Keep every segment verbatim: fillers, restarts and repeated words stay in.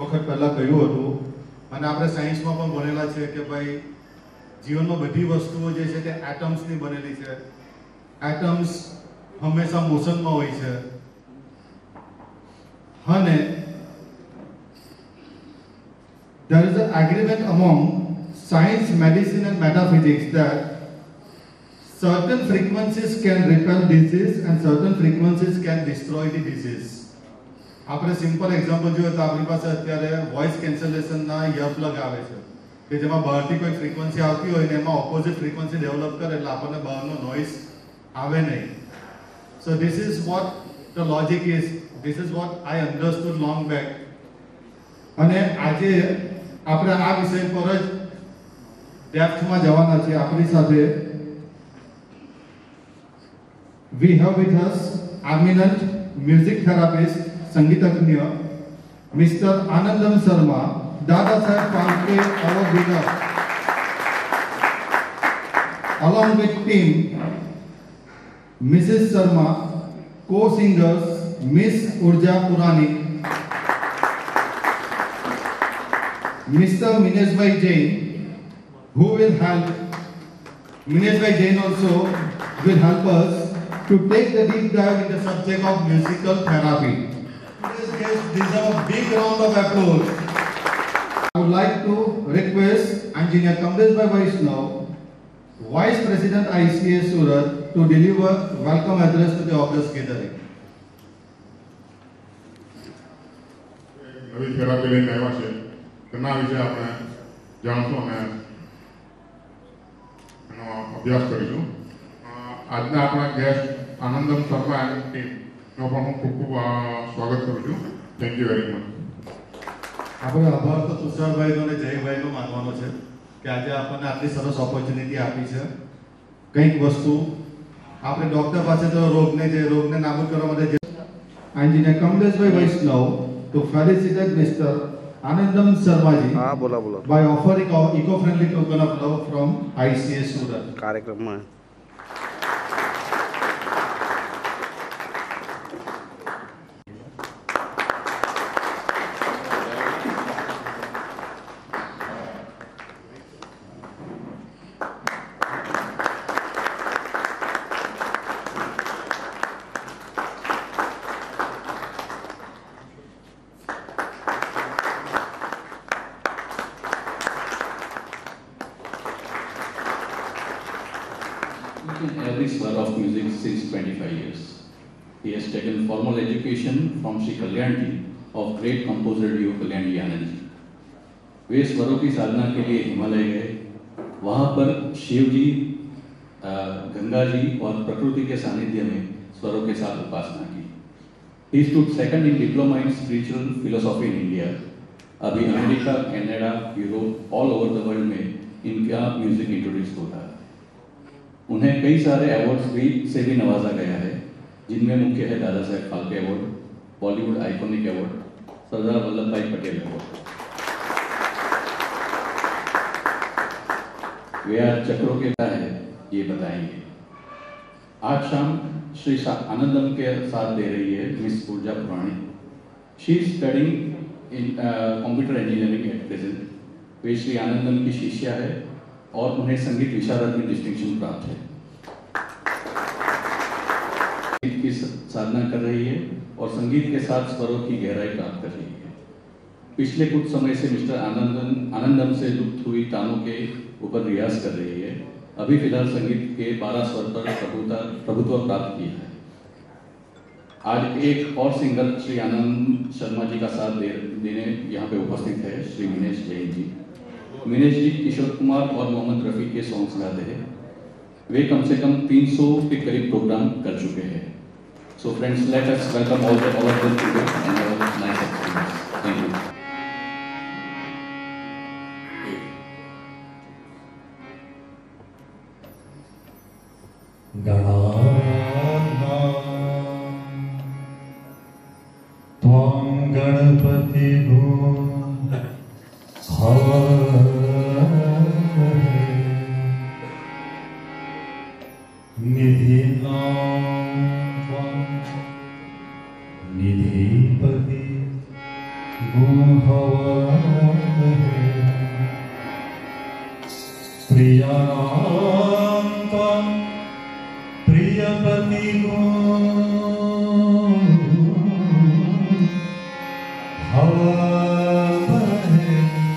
वक्त पहला कहूं हतुं અને આપણે સાયન્સમાં પણ ભણેલા છે કે ભાઈ જીવનમાં બધી વસ્તુઓ જે છે તે એટમ્સની બનેલી છે. એટમ્સ હંમેશા મોશનમાં હોય છે અને there is an agreement among science, medicine and metaphysics that certain frequencies can repel disease and certain frequencies can destroy the disease. આપણે સિમ્પલ એક્ઝામ્પલ જોઈએ તો આપણી પાસે અત્યારે વોઇસ કેન્સલેશનના ઇયરપ્લગ આવે છે કે જેમાં બહારથી કોઈ ફ્રીક્વન્સી આવતી હોય ને એમાં ઓપોઝિટ ફ્રીક્વન્સી ડેવલપ કરે એટલે આપણને બહારનો નોઇઝ આવે નહીં. So this is what the logic is, this is what I understood long back. અને આજે આપણે આ વિષય પર જ ડેપ્થમાં જવાના છે. આપણી સાથે we have with us eminent music therapist, संगीतज्ञ mister Anandam Sharma, Dada Saheb Phalke award winner, along with team missus Sharma, co-singers miss Urja Puranik, mister Minesh भाई Jain, who will help, Minesh भाई Jain also will help us to take the deep dive in the subject of musical therapy. Yes, deserve a big round of applause. I would like to request Engineer Kamlesh Bhai Vaishnav, Vice President I C A Surat, to deliver welcome address to the August gathering. નવી therapy લઈને આવ્યા છે તેના વિશે આપણે જાણશું અને એનો અભ્યાસ કરીશું. આજના આપણા ગેસ્ટ આનંદમ શર્મા અને ટીમ નો પણ હું ખૂબ ખૂબ સ્વાગત કરું છું. Thank you very much. આપણે આભાર તો તુષારભાઈનો અને જયભાઈનો માનવાનો છે કે આજે આપણને આટલી સરસ ઓપોર્ચ્યુનિટી આપી છે. કંઈક વસ્તુ આપણે ડૉક્ટર પાસે તો રોગને જે રોગને નાબૂદ કરવા માટે engineer Kamleshbhai Vaishnav to felicitate mister Anandam Sharmaji હા બોલા બોલા by offering eco friendly token of love from ICA Surat. કાર્યક્રમમાં in every sphere of music since twenty-five years. He has taken formal education from Sri Kalyan ji of great composer Dio Kalyan ji Anand ji. वे स्वरों की साधना के लिए हिमालय गए. वहाँ पर शिव जी, गंगा जी और प्रकृति के सानिध्य में स्वरों के साथ उपासना की. He stood second in diploma in spiritual philosophy in India. अभी America, Canada, Europe, all over the world में इनका म्यूजिक इंट्रोड्यूस होता है. उन्हें कई सारे अवार्ड्स भी से भी नवाजा गया है, जिनमें मुख्य है Dada Saheb Phalke award, Bollywood iconic award, Sardar Vallabh Bhai Patel award. वे आज चक्रों के क्या है ये बताएंगे. आज शाम श्री आनंदम के साथ दे रही है मिस ऊर्जा पुरानी. She is studying in computer engineering at present. वे श्री आनंदम की शिष्या है और उन्हें संगीत विशारद में डिस्टिंक्शन प्राप्त है. संगीत की साधना कर रही है और संगीत के साथ स्वरों की गहराई प्राप्त कर रही है. पिछले कुछ समय से मिस्टर आनंदम आनंदम से लुप्त हुई तानों के ऊपर रियाज कर रही है. अभी फिलहाल संगीत के बारह स्वर पर प्रभुता प्रभुत्व प्राप्त किया है. आज एक और सिंगर श्री आनंद शर्मा जी का साथ दे, देने यहाँ पे उपस्थित है श्री मिनेश जैन जी. मिनेश जी किशोर कुमार और मोहम्मद रफ़ी के सॉन्ग्स गाते हैं. वे कम से कम तीन सौ के करीब प्रोग्राम कर चुके हैं. So friends, let us welcome all the all of them today and have a nice experience. Thank you. त्वं गणपति निधिपति प्रियानां प्रियपति को हवामहे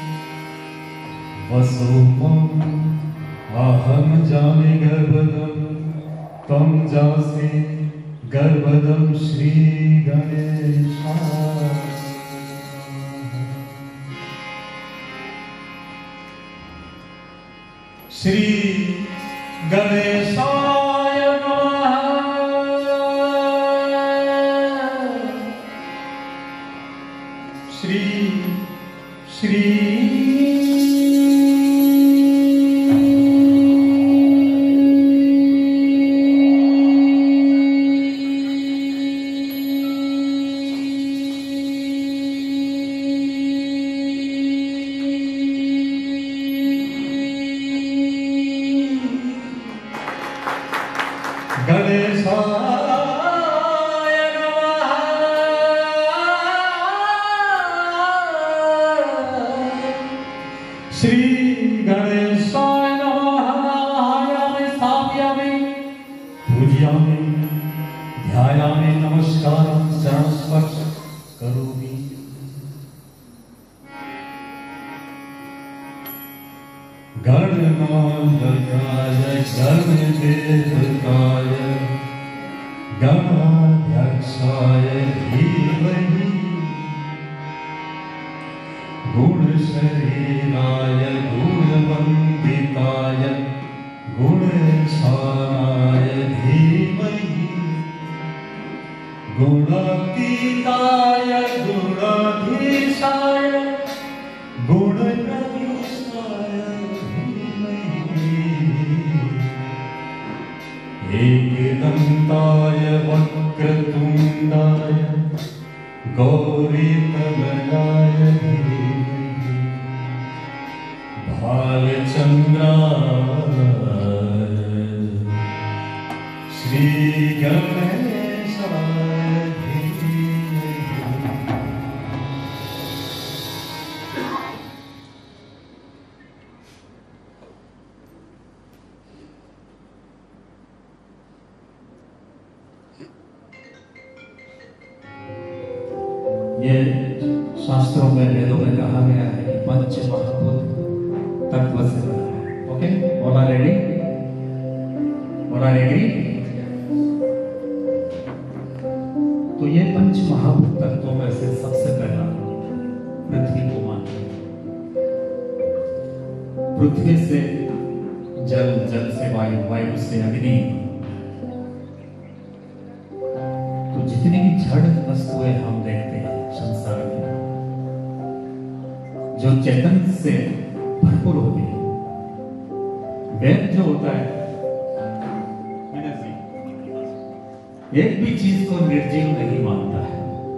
वसुमं अहं जामि गर्भदं त्वं जासि गर्भदं श्री गणेशाय। श्री गणेशाय नमः। श्री श्री गणेशाय नमः। श्री गणेशाय नमः। आयामि स्थापयामि पूजयामि ध्यायामि नमस्कारं चरणस्पर्श करोमि। गणनायकाय गणदेवताय गणाध्यक्षाय धीमहि गुणशरीराय गुणवन्दिताय गुणसाराय धीमहि गुणातीताय गुणाधीशाय गुणप्रविष्टाय एकदन्ताय वक्रतुण्डाय गौरीतनयाय धीमहि भालचन्द्राय श्रीगणेशाय धीमहि। ये शास्त्रों में वेदों में कहा गया है कि पंच महाभूत तत्व से बना है। Okay, all are ready? All are agree? तो ये पंच महाभूत तत्वों में से सबसे पहला पृथ्वी को मानते हैं। पृथ्वी से जल, जल से वायु, वायु से अग्नि। तो जितनी भी जड़ वस्तुएं हम देखते हैं संसार में, जो चेतन से भरपूर होती है, वेद जो होता है एक भी चीज को निर्जीव नहीं मानता है।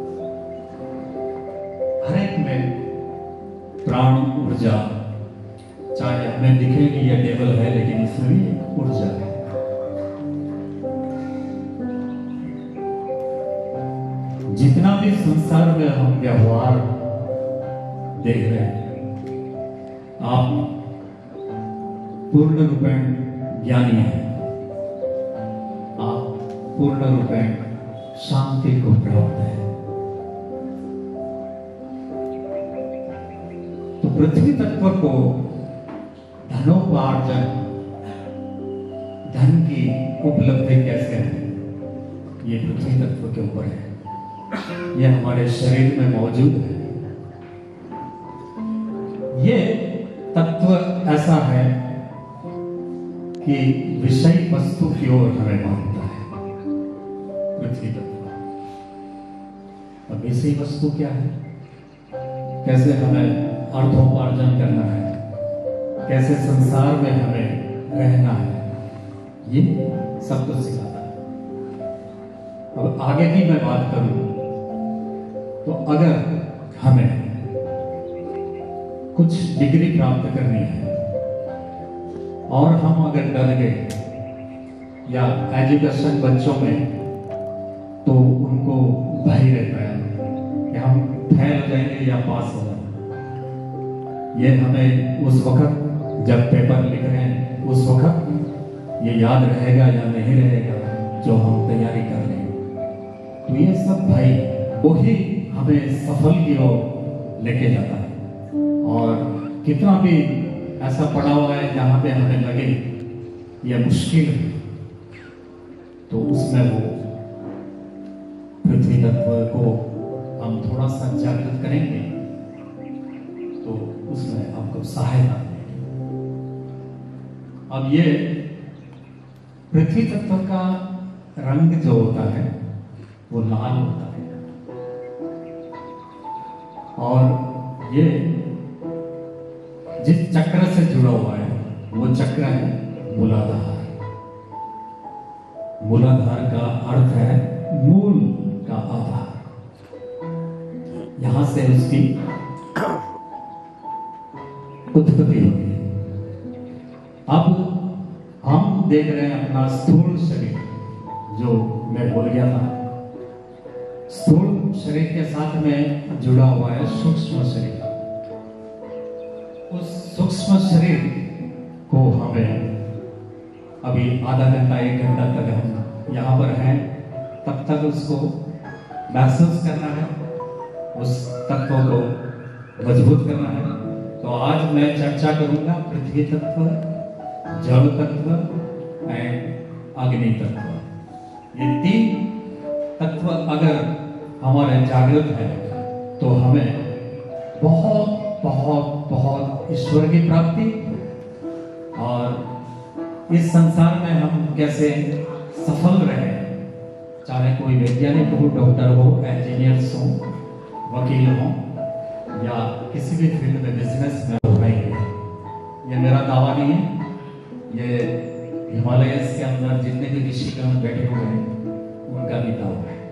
हर एक में प्राण, ऊर्जा, चाहे हमें दिखेगी ये टेबल है लेकिन इसमें भी ऊर्जा है। जितना भी संसार में हम व्यवहार देख रहे हैं, आप पूर्ण रूपेण ज्ञानी हैं, आप पूर्ण रूपेण शांति को प्राप्त है। तो पृथ्वी तत्व को धनोपार्जन, धन की उपलब्धि कैसे है, ये पृथ्वी तत्व के ऊपर है। ये हमारे शरीर में मौजूद है। ये तत्व ऐसा है कि विषय वस्तु की ओर हमें मानता है। पृथ्वी तत्व अब विषय वस्तु क्या है, कैसे हमें अर्थोपार्जन करना है, कैसे संसार में हमें रहना है, ये सब कुछ सिखाता है। अब आगे की मैं बात करूं तो अगर हमें कुछ डिग्री प्राप्त करनी है और हम अगर डर गए या एजुकेशन बच्चों में तो उनको भय रहता है कि हम फेल हो रहेंगे या पास हो जाएंगे। ये हमें उस वक्त जब पेपर लिख रहे हैं उस वक्त ये याद रहेगा या नहीं रहेगा जो हम तैयारी कर रहे हैं। तो ये सब भाई वही हमें सफल की ओर लेके जाता है। और कितना भी ऐसा पड़ा हुआ है जहाँ पे हमें लगे ये मुश्किल है, तो उसमें वो पृथ्वी तत्व को हम थोड़ा सा जागृत करेंगे तो उसमें आपको सहायता मिलेगी। अब ये पृथ्वी तत्व का रंग जो होता है वो लाल होता है, और ये जिस चक्र से जुड़ा हुआ है वो चक्र है मूलाधार। मूलाधार का अर्थ है मूल का आधार। यहां से उसकी उत्पत्ति होती है। अब हम देख रहे हैं अपना स्थूल शरीर, जो मैं बोल गया था। स्थूल शरीर के साथ में जुड़ा हुआ है सूक्ष्म शरीर। उस सूक्ष्म शरीर को हमें अभी आधा घंटा एक घंटा तक हम यहाँ पर हैं, तब तक उसको महसूस करना है, उस तत्व को मजबूत करना है। तो आज मैं चर्चा करूंगा पृथ्वी तत्व, जल तत्व एंड अग्नि तत्व। ये तीन तत्व अगर हमारे जागृत है तो हमें बहुत बहुत बहुत ईश्वर की प्राप्ति, और इस संसार में हम कैसे सफल रहे, चाहे कोई वैज्ञानिक हो, डॉक्टर हो, इंजीनियर्स हो, वकील हो, या किसी भी फील्ड में बिजनेस में रहेंगे। ये मेरा दावा नहीं है, ये हिमालयस के अंदर जितने भी ऋषिगण बैठे हुए हैं उनका भी दावा है।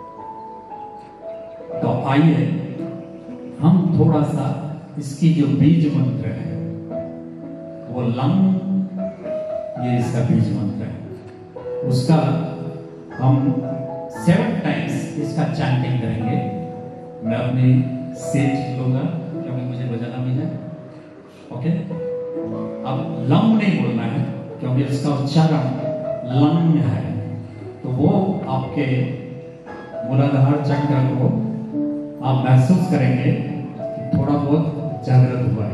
तो आइए हम थोड़ा सा इसकी जो बीज मंत्र है वो लंग, ये इसका बीज मंत्र है, उसका हम सेवन टाइम्स इसका चैंटिंग करेंगे। मैं अपनी सेज लूंगा क्योंकि मुझे बजाना भी है। ओके, अब लंग नहीं बोलना है क्योंकि इसका उच्चारण लंग है, तो वो आपके मूलाधार चक्र को आप महसूस करेंगे कि थोड़ा बहुत जागृत हुआ है।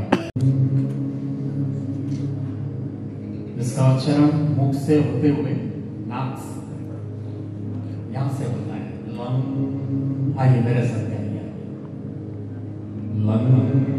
इसका उच्चारण मुख से होते हुए नाक से, यहां से होता है लंग। आइए मेरे साथ कहिए लंग।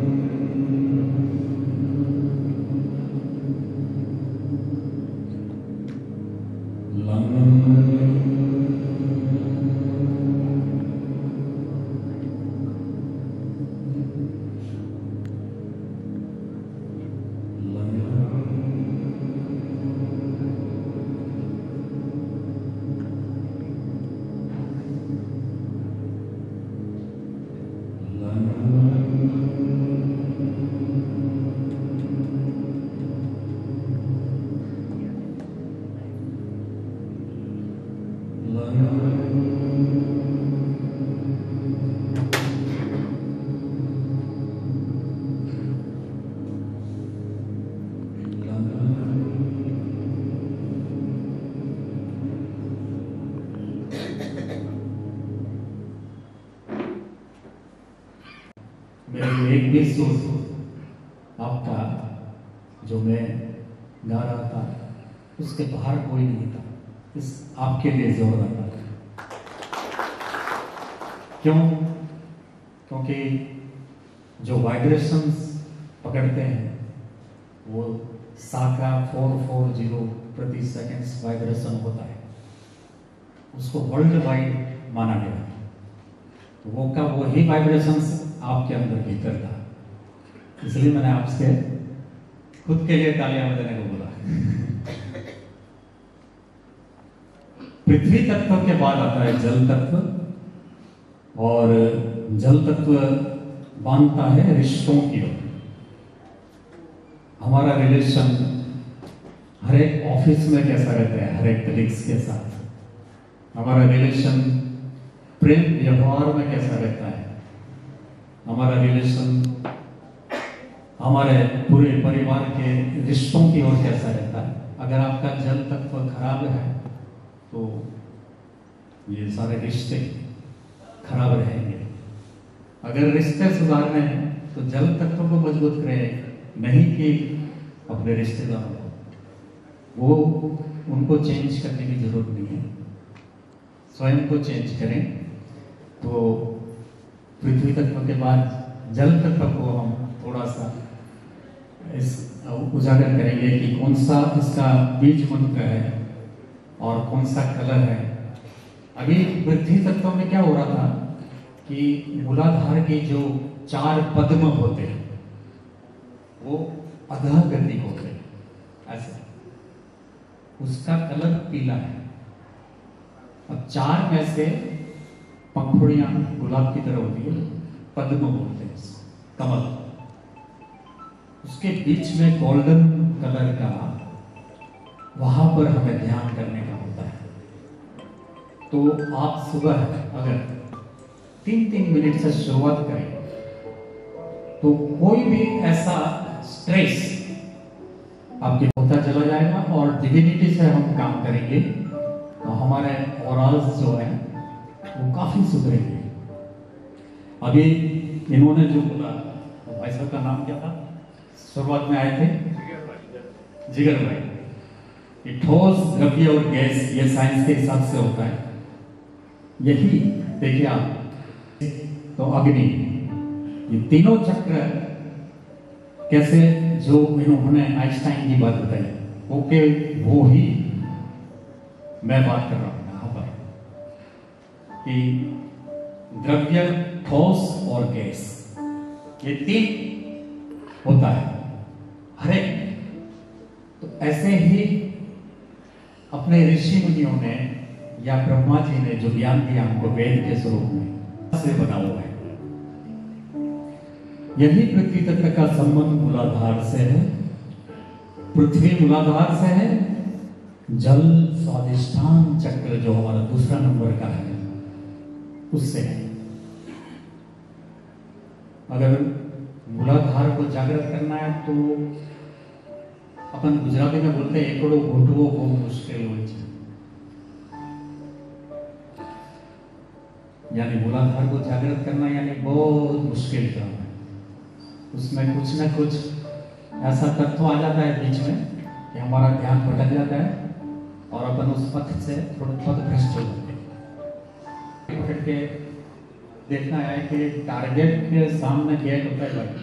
एक भी सुर आपका जो मैं गा रहा था उसके बाहर कोई नहीं था, इस आपके लिए जोर रहा था। क्यों? क्योंकि जो वाइब्रेशंस पकड़ते हैं वो साका फोर फोर जीरो प्रति सेकंड वाइब्रेशन होता है, उसको वर्ल्ड वाइड माना गया। तो वो का वही वाइब्रेशंस आपके अंदर भीतर था, इसलिए मैंने आपसे खुद के लिए तालियां बजाने को बोला। पृथ्वी तत्व के बाद आता है जल तत्व, और जल तत्व बांधता है रिश्तों की ओर। हमारा रिलेशन हर एक ऑफिस में कैसा रहता है, हर एक कलीग्स के साथ हमारा रिलेशन प्रेम व्यवहार में कैसा रहता है, हमारा रिलेशन, हमारे पूरे परिवार के रिश्तों की ओर कैसा रहता है। अगर आपका जल तत्व खराब है तो ये सारे रिश्ते खराब रहेंगे। अगर रिश्ते सुधारने हैं तो जल तत्व को मजबूत करें, नहीं कि अपने रिश्तेदारों को, वो उनको चेंज करने की जरूरत नहीं है, स्वयं को चेंज करें। तो पृथ्वी तत्व के बाद जल तत्व को हम थोड़ा सा इस उजागर करेंगे कि कौन सा इसका बीज मंत्र है और कौन सा कलर है। अभी पृथ्वी तत्व में क्या हो रहा था कि मूलाधार के जो चार पद्म होते हैं वो अधः गति होते हैं, ऐसे उसका कलर पीला है। अब चार में से पंखुड़ियां गुलाब की तरह होती है, पद्म बोलते हैं, कमल, उसके बीच में गोल्डन कलर का, वहां पर हमें ध्यान करने का होता है। तो आप सुबह अगर तीन तीन मिनट से शुरुआत करें तो कोई भी ऐसा स्ट्रेस आपके होता चला जाएगा और डिविनिटी से हम काम करेंगे तो हमारे ऑराल्स जो है वो काफी सुधरेंगे। अभी इन्होंने जो बोला, भाई साहब का नाम क्या था, शुरुआत में आए थे जिगर भाई, ये ठोस, द्रव्य और गैस, ये साइंस के हिसाब से होता है। यही देखिए आप, तो अग्नि, ये तीनों चक्र कैसे, जो इन्होंने आइंस्टाइन की बात बताई, ओके वो ही मैं बात कर रहा हूं यहां पर कि द्रव्य, ठोस और गैस, ये तीन होता है हर एक। तो ऐसे ही अपने ऋषि मुनियों ने या ब्रह्मा जी ने जो ज्ञान दिया हमको वेद के स्वरूप में से बना हुआ है। यही पृथ्वी तत्व का संबंध मूलाधार से है, पृथ्वी मूलाधार से है, जल स्वादिष्ठान चक्र जो हमारा दूसरा नंबर का है उससे है। अगर मूलाधार को जागृत करना है तो अपन गुजराती में बोलते हैं एकड़ो घोटवो बहुत मुश्किल हो, यानी मूलाधार को जागृत करना यानी बहुत मुश्किल काम है। उसमें कुछ ना कुछ ऐसा तत्व आ जाता है बीच में कि हमारा ध्यान भटक जाता है और अपन उस पथ से थोड़ा पथ भ्रष्ट हो जाते हैं। भटक के देखना है कि टारगेट के सामने गेट होता है भाई,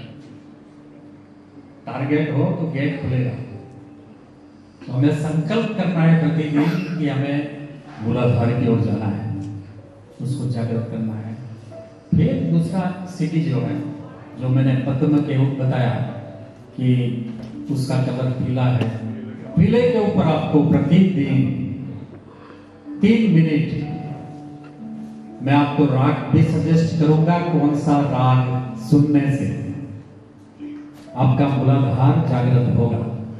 टारगेट हो तो गेट खुलेगा। तो हमें संकल्प करना है प्रतिदिन कि हमें मूलाधार की ओर जाना है, उसको जागृत करना है। फिर दूसरा सिटी जो है, जो मैंने पद्म के ऊपर बताया कि उसका कलर पीला है, पीले के ऊपर आपको प्रतिदिन तीन मिनट मैं आपको राग भी सजेस्ट करूंगा, कौन सा राग सुनने से आपका मूलाधार जागृत होगा।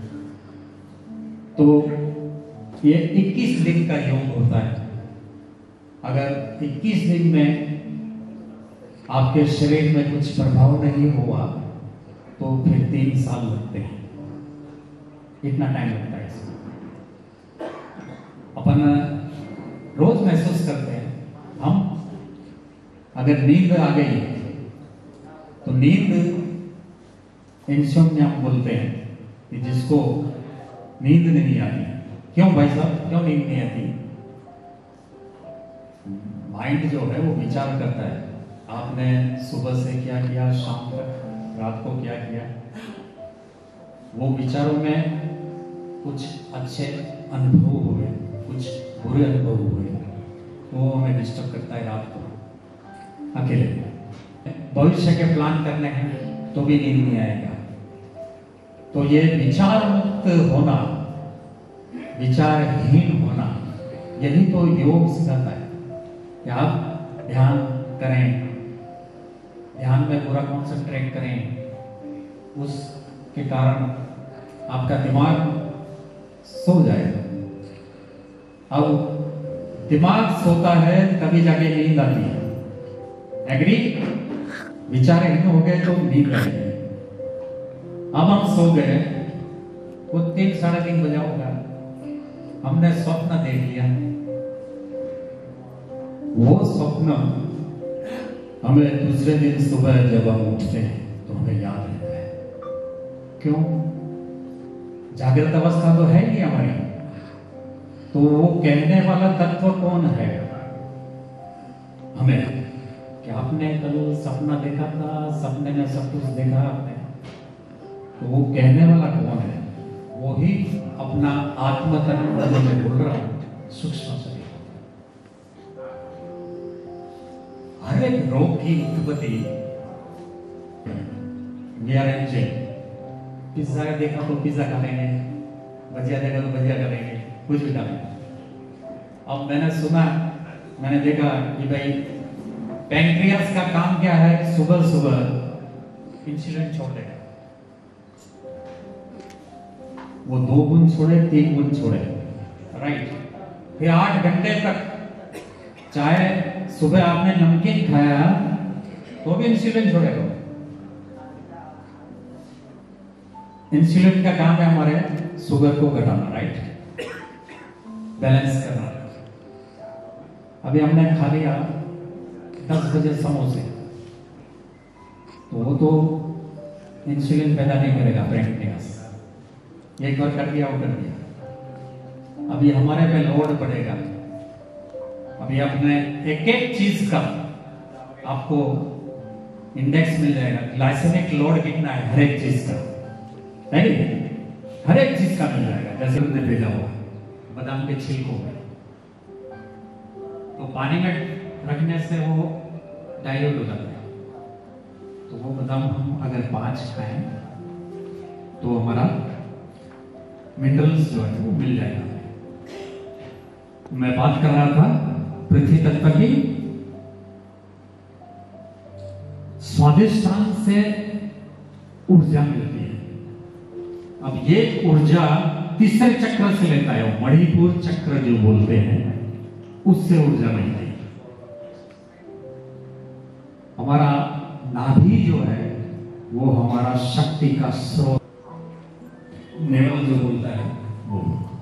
तो ये इक्कीस दिन का योग होता है। अगर इक्कीस दिन में आपके शरीर में कुछ प्रभाव नहीं हुआ तो फिर तीन साल लगते हैं, इतना टाइम लगता है इसमें। अपन रोज महसूस करते हैं, हम अगर नींद आ गई तो नींद इंसोम्निया बोलते हैं कि जिसको नींद नहीं आती। क्यों भाई साहब, क्यों नींद नहीं आती? माइंड जो है वो विचार करता है, आपने सुबह से क्या किया, शाम तक, रात को क्या किया। वो विचारों में कुछ अच्छे अनुभव हुए, कुछ बुरे अनुभव हुए, वो हमें डिस्टर्ब करता है रात को अकेले। भविष्य के प्लान करने हैं तो भी नींद नहीं आएगा। तो ये विचार मुक्त होना, विचारहीन होना, यही तो योग सिखाता है कि आप ध्यान करें, ध्यान में पूरा कॉन्सेंट्रेट करें, उसके कारण आपका दिमाग सो जाएगा। अब दिमाग सोता है तभी जाके नींद आती है। एग्री? विचारहीन हो गए तो नींद आ गई। अब हम सो गए, वो तीन साढ़े तीन बजा होगा, हमने स्वप्न देख लिया। वो स्वप्न हमें दूसरे दिन सुबह जब हम उठते हैं तो हमें याद रहता है। क्यों? जागृत अवस्था तो है ही हमारी। तो वो कहने वाला तत्व कौन है हमें कि आपने कल सपना देखा था, सपने में सब कुछ देखा आपने? तो वो कहने वाला कौन है? वो ही अपना आत्म तत्व में बोल रहा हूं, सूक्ष्म शरीर। हर एक रोग की उत्पत्ति पिज्जा देखा तो पिज्जा खा लेंगे, भजिया देखा तो भजिया खा लेंगे, कुछ भी खा लेंगे। अब मैंने सुना, मैंने देखा कि भाई पैंक्रियास का काम क्या है? सुबह सुबह इंसुलिन छोड़ देगा। वो दो गुण छोड़े, तीन गुण छोड़े, राइट। फिर आठ घंटे तक चाहे सुबह आपने नमकीन खाया तो भी इंसुलिन छोड़ेगा। इंसुलिन का काम है हमारे शुगर को घटाना, राइट, बैलेंस करना। अभी हमने खा लिया दस बजे समोसे, तो वो तो इंसुलिन पैदा नहीं करेगा पैंक्रियास। एक बार कर दिया वो कर दिया। अभी हमारे पे लोड पड़ेगा। अभी अपने एक एक चीज का आपको इंडेक्स मिल जाएगा, ग्लाइसेमिक लोड कितना है हर एक चीज का, है हर एक चीज का मिल जाएगा। जैसे हमने भेजा हुआ बादाम के छिलकों में, तो पानी में रखने से वो डाइल्यूट हो जाता है। तो वो बादाम हम अगर पांच खाएं तो हमारा मिनरल्स जो है वो मिल जाएगा। मैं बात कर रहा था पृथ्वी तत्व की। स्वादिष्टान से ऊर्जा मिलती है। अब ये ऊर्जा तीसरे चक्र से लेता है, मणिपुर चक्र जो बोलते हैं, उससे ऊर्जा मिलती है। हमारा नाभि जो है वो हमारा शक्ति का स्रोत, नेवल जो बोलता है वो।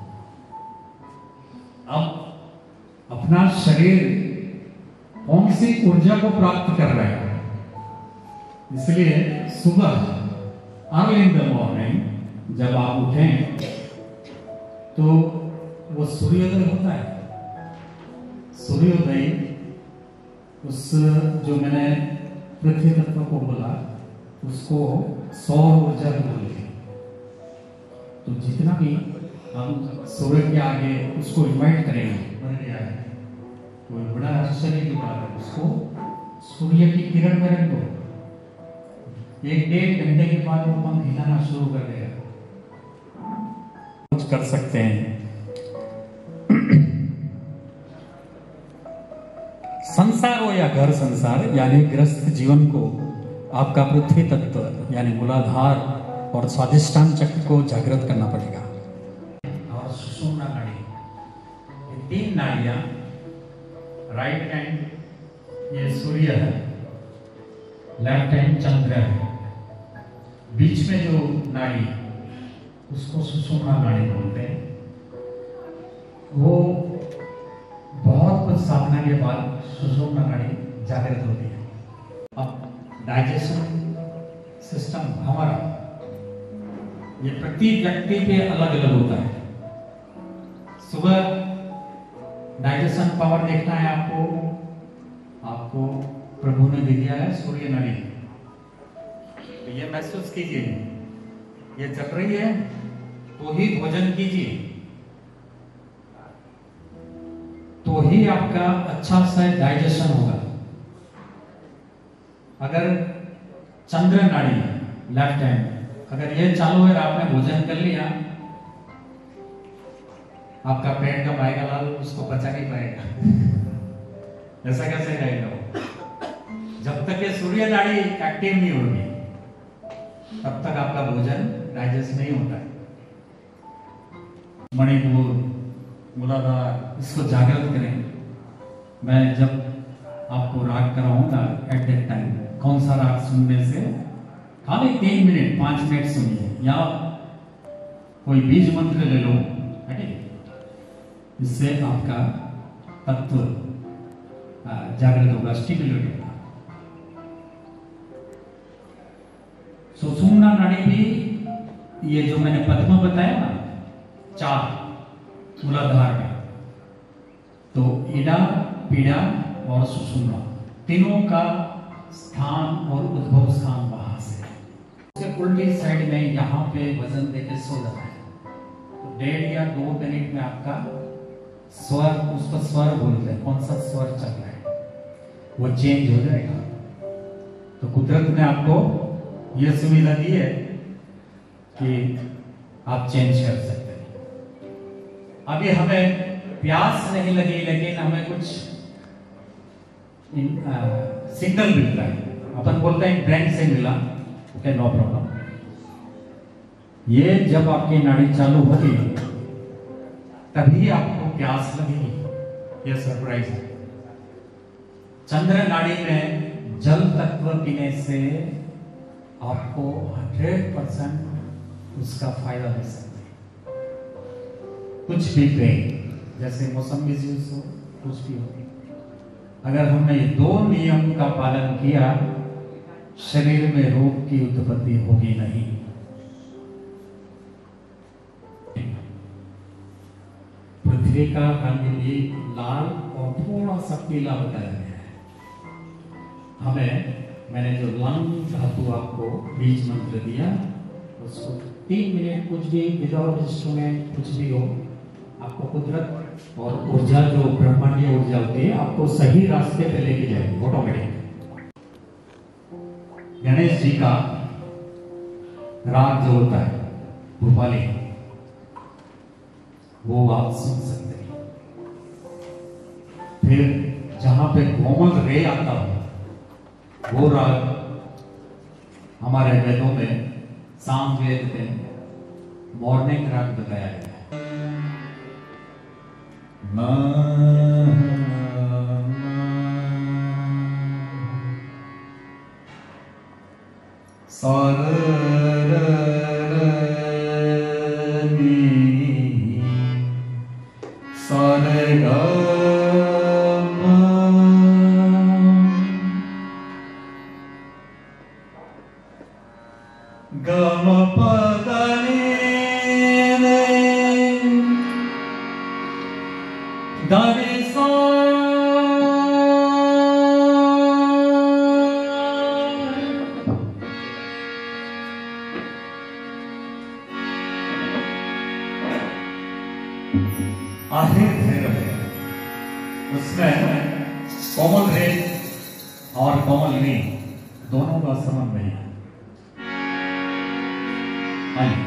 अब अपना शरीर कौन सी ऊर्जा को प्राप्त कर रहा है? इसलिए सुबह अर्ली इन द मॉर्निंग जब आप उठें तो वो सूर्योदय होता है। सूर्योदय उस जो मैंने पृथ्वी तत्व को बोला उसको सौर ऊर्जा बोलते हैं। तो जितना भी हम सूर्य के आगे उसको इन्वाइट करेंगे, तो बड़ा आश्चर्य की बात है, उसको सूर्य की किरण में रख दो, एक डेढ़ घंटे के बाद वो पंख हिलाना शुरू कर देगा। कुछ कर सकते हैं। संसार हो या घर संसार यानी गृहस्थ जीवन को आपका पृथ्वी तत्व यानी मूलाधार और स्वादिष्टान चक्र को जागृत करना पड़ेगा। और सुषुम्ना नाड़ी, ये तीन नाड़ियां, राइट हैंड ये सूर्य है, लेफ्ट हैंड चंद्र है, बीच में जो नाड़ी उसको सुषुम्ना नाड़ी बोलते हैं। वो बहुत कुछ साधना के बाद सुषुम्ना नाड़ी जागृत होती है। अब डाइजेशन सिस्टम हमारा ये प्रति व्यक्ति पे अलग अलग होता है। सुबह डाइजेशन पावर देखना है आपको, आपको प्रभु ने दे दिया है सूर्य नाड़ी। तो ये महसूस कीजिए, ये चल रही है तो ही भोजन कीजिए, तो ही आपका अच्छा सा डाइजेशन होगा। अगर चंद्र नाड़ी लेफ्ट हैंड अगर ये चालू है, आपने भोजन कर लिया, आपका पेट कब आएगा लाल, उसको पचा नहीं पाएगा। ऐसा कैसे रहेगा वो? जब तक ये सूर्य नाड़ी एक्टिव नहीं होगी तब तक आपका भोजन डाइजेस्ट नहीं होता है। मणिपुर, मूलाधार, इसको जागृत करें। मैं जब आपको राग कराऊंगा एट दैट टाइम कौन सा राग सुनने से खाली तीन मिनट पांच मिनट सुनिए, या कोई बीज मंत्र ले लो, है ठीक? इससे आपका तत्व जागृत होगा, स्टिमुलेट होगा। सुषुम्ना नाड़ी भी, ये जो मैंने पद्म बताया ना, चार मूलाधार में, तो इडा, पीड़ा और सुषुम्ना तीनों का स्थान और उद्भव स्थान वहां से। उल्टी साइड में यहाँ पे वजन देके सो जाता है, तो डेढ़ या दो मिनट में आपका स्वर, उसको स्वर बोलते हैं, कौन सा स्वर चल रहा है वो चेंज हो जाएगा। तो कुदरत ने आपको यह सुविधा दी है कि आप चेंज कर सकते हैं। अभी हमें प्यास नहीं लगी, लेकिन हमें कुछ सिग्नल मिलता है, अपन बोलते हैं ब्रेन से मिला, ओके नो प्रॉब्लम। ये जब आपकी नाड़ी चालू होगी तभी आपको प्यास लगेगी, ये सरप्राइज है। चंद्र नाड़ी में जल तत्व पीने से आपको हंड्रेड परसेंट उसका फायदा मिल सकता है। कुछ भी पेन, जैसे मौसमी जूस हो, कुछ भी हो, अगर हमने ये दो नियम का पालन किया, शरीर में रोग की उत्पत्ति होगी नहीं। पृथ्वी का रंग भी लाल और थोड़ा सा पीला बताया गया है। हमें, मैंने जो लंग धातु आपको बीज मंत्र दिया, उसको तीन मिनट कुछ भी विदाउट इंस्ट्रूमेंट कुछ भी हो, आपको कुदरत और ऊर्जा जो ब्रह्मांडीय ऊर्जा होती है आपको सही रास्ते पे लेके जाएगी ऑटोमेटिक। गणेश जी का राग जो होता है भूपाली, वो आप सुन सकते हैं। फिर जहां पे कोमल रे आता हो, वो राग हमारे वेदों में, साम वेद में मॉर्निंग राग बताया गया है। आखिर भैरव है, उसमें कोमल रे और कोमल रे दोनों का समन्वय है। आइए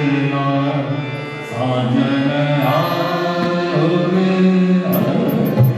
साजन आओ रे आओ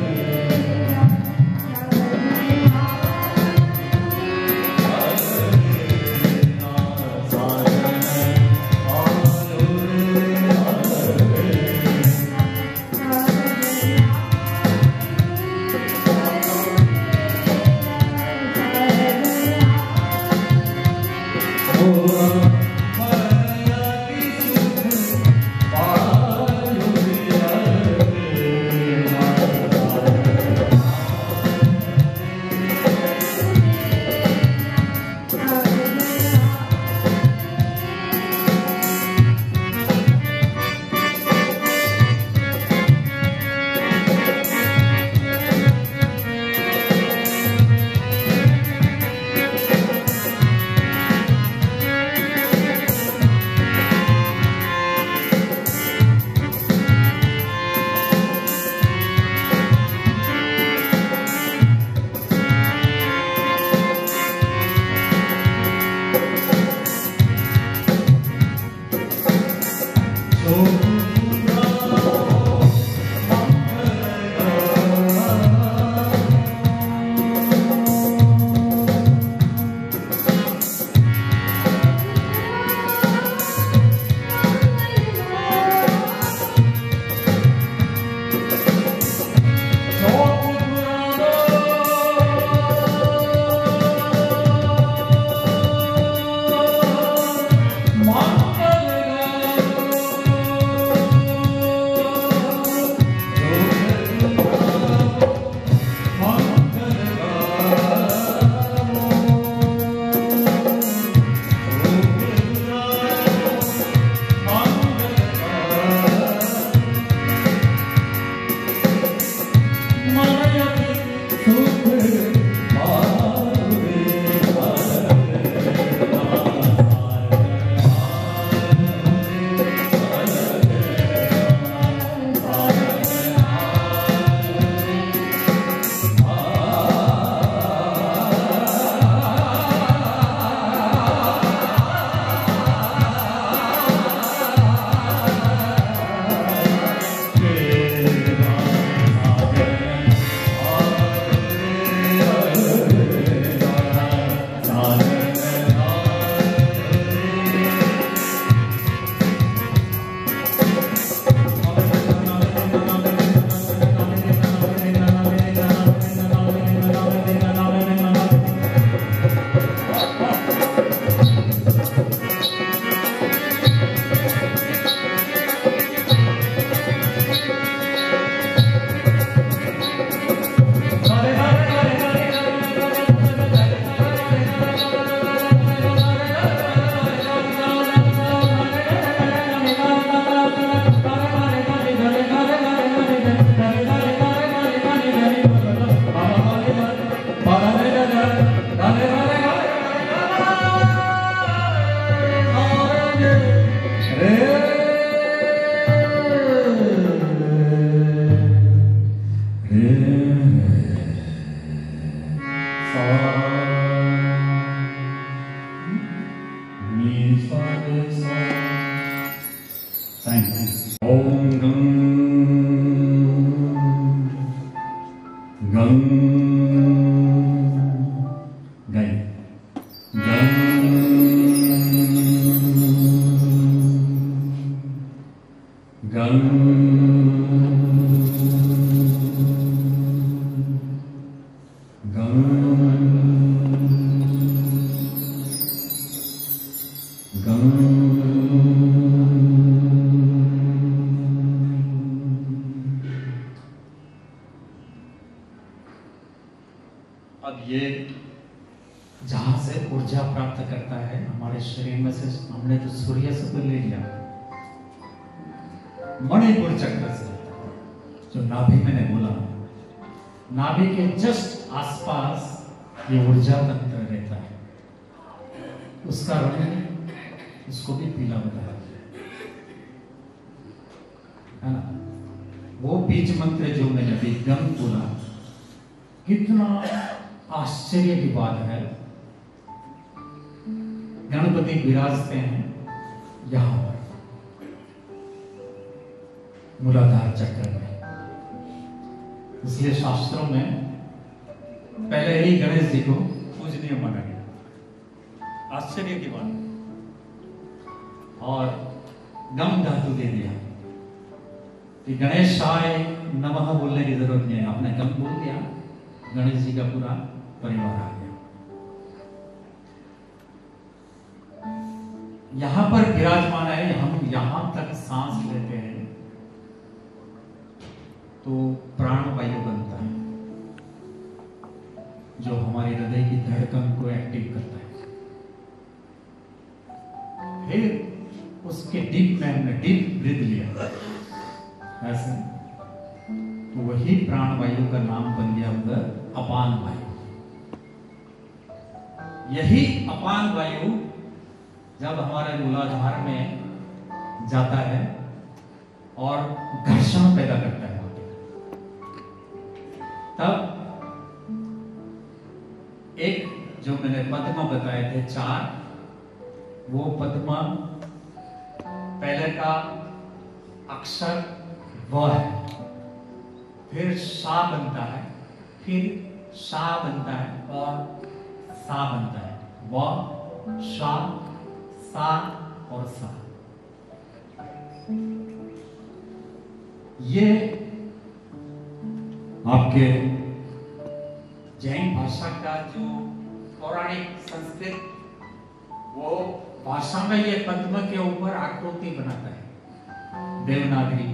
अब ये जहां से ऊर्जा प्राप्त करता है हमारे शरीर में से, हमने जो सूर्य से तो ले लिया, मणिपुर चक्र से जो नाभि मैंने बोला, नाभि के जस्ट आसपास ये ऊर्जा तंत्र रहता है, उसका रंग इसको भी पीला बताया है ना। वो बीज मंत्र जो मैंने विज्ञान बोला, कितना आश्चर्य की बात है। गणपति विराजते हैं यहां पर मूलाधार चक्र में, इसलिए शास्त्रों में पहले ही गणेश जी को पूजनीय माना गया। आश्चर्य की बात। और गम धातु दे दिया कि गणेशाय नमः बोलने की जरूरत नहीं है, आपने गम बोल दिया, गणेश जी का पूरा परिवार आ गया। यहां पर विराजमान है, हम यहां तक सांस लेते हैं तो प्राण वायु बनता है, जो हमारे हृदय की धड़कन को एक्टिव करता है। फिर उसके डीप में हमने डीप ब्रीथ लिया ऐसे, तो वही प्राण वायु का नाम बन गया उधर अपान वायु। यही अपान वायु जब हमारे मूलाधार में जाता है और घर्षण पैदा करता है, तब एक जो मैंने पद्मा बताए थे चार, वो पद्मा पहले का अक्षर व है, फिर शा बनता है, फिर शा बनता है और सा बनता है, व शा सा और सा। ये आपके जैन भाषा का जो पौराणिक संस्कृत, वो भाषा में ये पद्म के ऊपर आकृति बनाता है, देवनागरी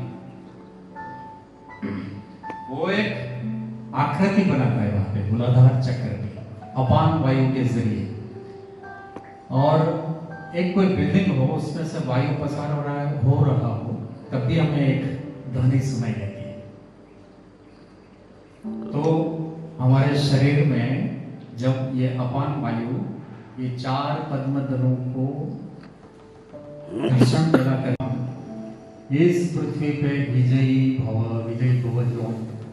वो एक आकृति बनाता है वहां पे मूलाधार चक्र की अपान वायु के जरिए। और एक कोई बिल्डिंग हो, उसमें से वायु पसार हो रहा है हो रहा हो तब भी हमें एक ध्वनि सुनाई देती है। तो हमारे शरीर में जब ये अपान वायु ये चार पद्मधनों को घर्षण पैदा कर, इस पृथ्वी पे विजयी भव विजयी भव जो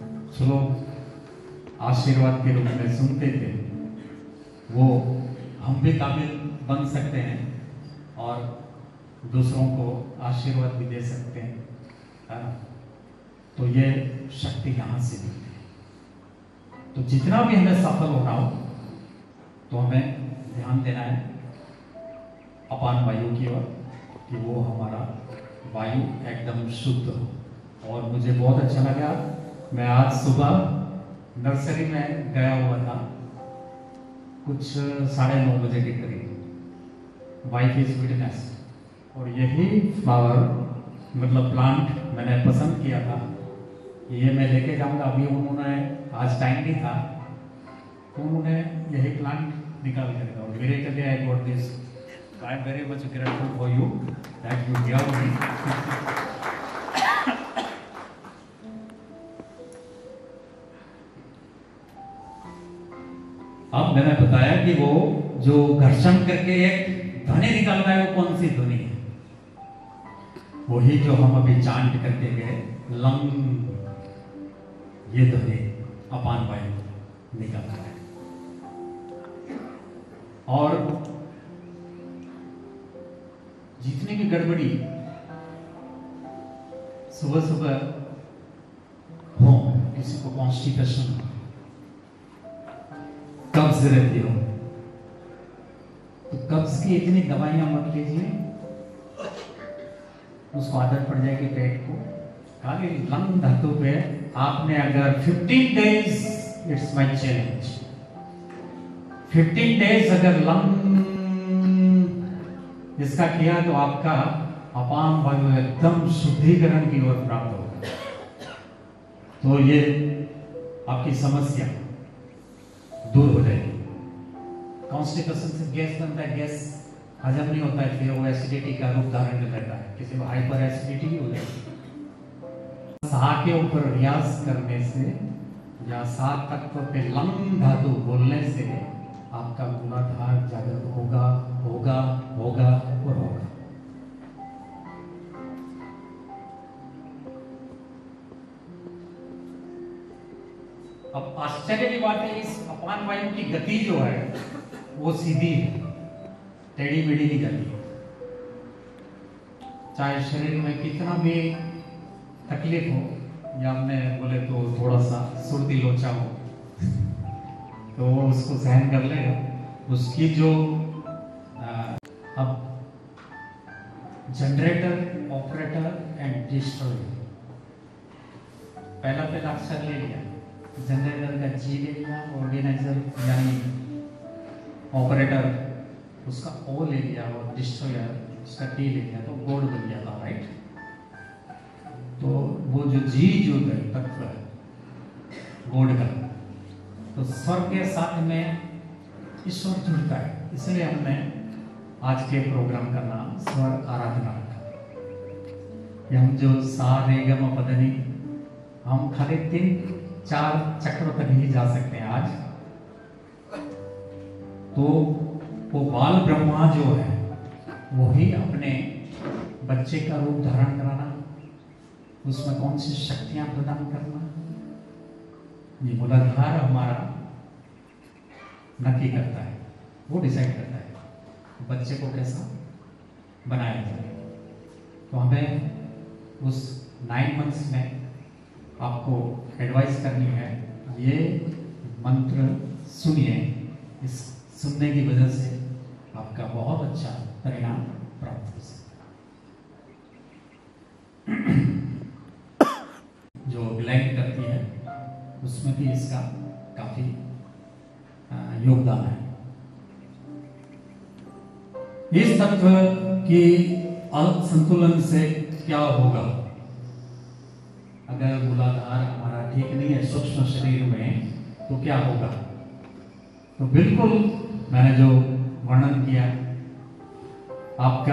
श्लोक आशीर्वाद के रूप में सुनते थे, वो हम भी काबिल बन सकते हैं और दूसरों को आशीर्वाद भी दे सकते हैं, है ना। तो ये शक्ति यहाँ से मिलती है। तो जितना भी हमें सफल होना हो तो हमें ध्यान देना है अपान वायु की ओर, कि वो हमारा वायु एकदम शुद्ध हो। और मुझे बहुत अच्छा लगा, मैं आज सुबह नर्सरी में गया हुआ था कुछ साढ़े नौ बजे के करीब, वाइफ इज विटनेस, और यही फ्लावर मतलब प्लांट मैंने पसंद किया था, ये मैं लेके जाऊंगा। अभी उन्होंने आज टाइम नहीं था तो उन्होंने यही प्लांट निकाल कर दिया, और मेरे के लिए I got this. I am very much grateful for you that you give me. अब मैंने बताया कि वो जो घर्षण करके एक ध्वनि निकालता है, वो कौन सी ध्वनि है? वही जो हम अभी चांट करके गए, लंग, ये ध्वनि अपान वायु निकालता है। और जितनी भी गड़बड़ी सुबह सुबह हो, किसी को कॉन्स्टिपेशन, कब्ज रहती हो, तो कब्ज की इतनी दवाइयां मत लीजिए, उसको आदत पड़ जाएगी पेट को। खाली लंग धातु पे आपने अगर fifteen days, it's my challenge, fifteen days अगर लंग इसका किया तो आपका अपान वायु एकदम शुद्धिकरण की ओर प्राप्त होगा। तो ये आपकी समस्या दूर हो जाएगी। कॉन्स्टिपेशन से गैस बनता है, गैस हजम नहीं होता है, फिर वो एसिडिटी का रूप धारण कर लेता है, किसी को हाइपर एसिडिटी भी हो जाएगी। सा के ऊपर रियाज करने से या सा तत्व पे लंग धातु बोलने से आपका मूलाधार जागृत होगा होगा होगा और होगा। अब आश्चर्य की बात है, इस अपान वायु की गति जो है वो सीधी है, टेढ़ी मेढ़ी नहीं जाती। चाहे शरीर में कितना भी तकलीफ हो या हमने बोले तो थोड़ा सा सुर्ती लोचा हो तो वो उसको सहन कर लेगा। उसकी जो आ, अब जनरेटर, ऑपरेटर एंड डिस्ट्रॉयर, पहला पहला अक्षर ले लिया, जनरेटर का जी ले लिया, ऑर्गेनाइजर यानी ऑपरेटर उसका ओ ले लिया और डिस्ट्रॉयर उसका टी ले लिया, तो गोड बन गया था, राइट। तो वो जो जी जो तत्व है गोड का, तो स्वर के साथ में ईश्वर जुड़ता है, इसलिए हमने आज के प्रोग्राम का नाम स्वर आराधना रखा। हम जो सा रे ग म प ध नि, हम खाली तीन चार चक्र तक ही जा सकते हैं आज। तो वो बाल ब्रह्मा जो है वही अपने बच्चे का रूप धारण कराना, उसमें कौन सी शक्तियां प्रदान करना, ये मूलाधार हमारा नक्की करता है, वो डिसाइड करता है बच्चे को कैसा बनाया जाए। तो हमें उस नाइन मंथ्स में आपको एडवाइस करनी है, ये मंत्र सुनिए, इस सुनने की वजह से आपका बहुत अच्छा परिणाम प्राप्त हो सकता है। जो ग्लैंड करती है उसमें भी इसका काफी योगदान है। इस तत्व की असंतुलन से क्या होगा? अगर मूलाधार हमारा ठीक नहीं है सूक्ष्म शरीर में तो क्या होगा? तो बिल्कुल मैंने जो वर्णन किया, आपका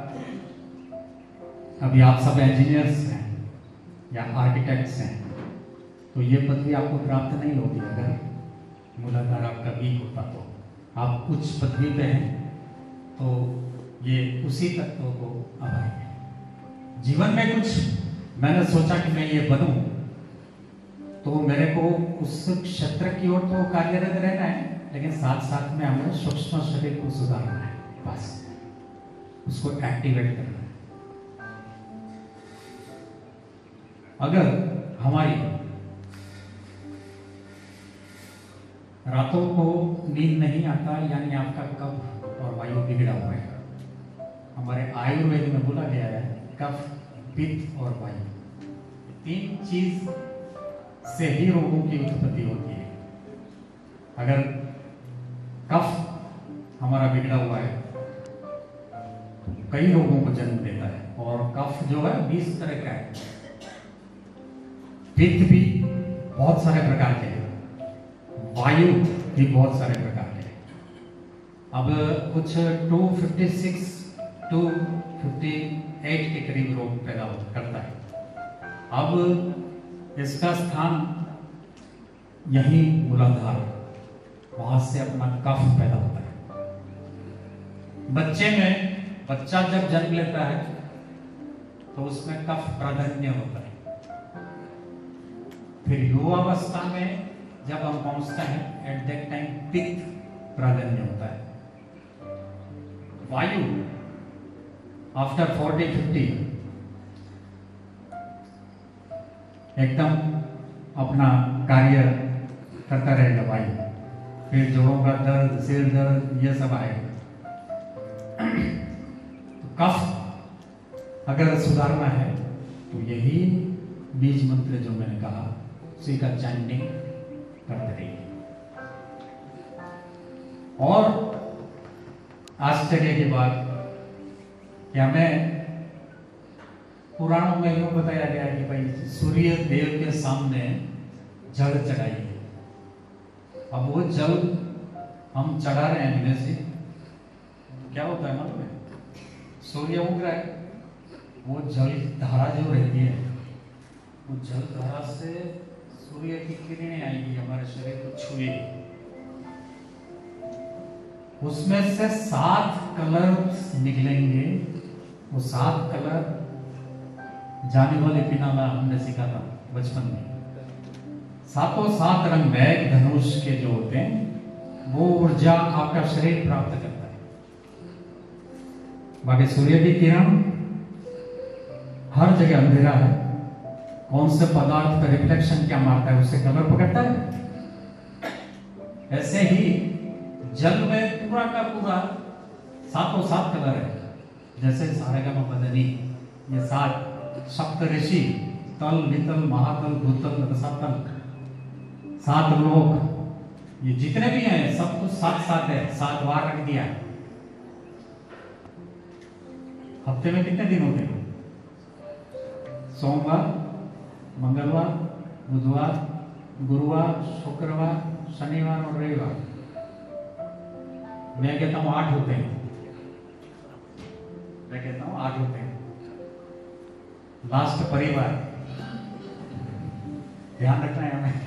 अभी आप सब इंजीनियर्स हैं या आर्किटेक्ट्स हैं, तो ये पदवी आपको प्राप्त नहीं होगी अगर मूलाधार आपका वीक होता। तो आप उच्च पदवी पे हैं तो ये उसी तत्व को अभाएंगे। जीवन में कुछ मैंने सोचा कि मैं ये बनूं, तो मेरे को उस क्षेत्र की ओर तो कार्यरत रहना है, लेकिन साथ साथ में हमें सूक्ष्म शरीर को सुधारना है, बस उसको एक्टिवेट करना है। अगर हमारी रातों को नींद नहीं आता, यानी आपका कफ और वायु बिगड़ा हुआ है। हमारे आयुर्वेद में बोला गया है कफ, पित्त और वायु, तीन चीज से ही रोगों की उत्पत्ति होती है। अगर कफ हमारा बिगड़ा हुआ है तो कई रोगों को जन्म देता है, और कफ जो है बीस तरह का है, पित्त भी बहुत सारे प्रकार के हैं, वायु भी बहुत सारे प्रकार के हैं। अब कुछ दो सौ छप्पन, दो सौ अट्ठावन के करीब रोग पैदा करता है। अब इसका स्थान यही मूलाधार, वहां से अपना कफ पैदा होता है। बच्चे में बच्चा जब जन्म लेता है तो उसमें कफ प्राधान्य होता है। फिर युवावस्था में जब हम पहुंचते हैं, एट दैट टाइम पित्त प्राधान्य होता है। वायु आफ्टर फोर्टी फिफ्टी एकदम अपना कार्य करता रहेगा वायु। फिर जोड़ों का दर्द, सिर दर्द, ये सब आएगा। तो कफ अगर सुधारना है तो यही बीज मंत्र जो मैंने कहा उसी का चैंटिंग करते रहिए। और आश्चर्य की बात कि हमें पुराणों में यूं बताया गया कि भाई सूर्य देव के सामने जल चढ़ाइए। अब वो जल हम चढ़ा रहे हैं धीरे से, क्या होता है मालूम है? सूर्य उग रहा है, वो जल धारा जो रहती है, वो जल धारा से सूर्य की किरणें आएंगी, हमारे शरीर को छुएगी, उसमें से सात कलर निकलेंगे। वो सात कलर जाने वाले पिनाला हमने सीखा था बचपन में। सातों सात रंग बैग धनुष के जो होते हैं, वो ऊर्जा आपका शरीर प्राप्त करता है। बाकी सूर्य की किरण हर जगह अंधेरा है, कौन से पदार्थ का रिफ्लेक्शन क्या मारता है, उससे कलर पकड़ता है। ऐसे ही जल में पूरा का पूरा सातों सात कलर है। जैसे सारेगामा बदनी, ये सात सप्त ऋषि, तल वितल महातल भूतल रसातल, सात लोक, ये जितने भी हैं सब कुछ सात सात है, सात बार रख दिया। हफ्ते में कितने दिन होते हैं? सोमवार, मंगलवार, बुधवार, गुरुवार, शुक्रवार, शनिवार और रविवार। मैं कहता हूं आठ होते हैं, मैं कहता हूं आठ होते हैं। लास्ट परिवार, ध्यान रखना है हमें।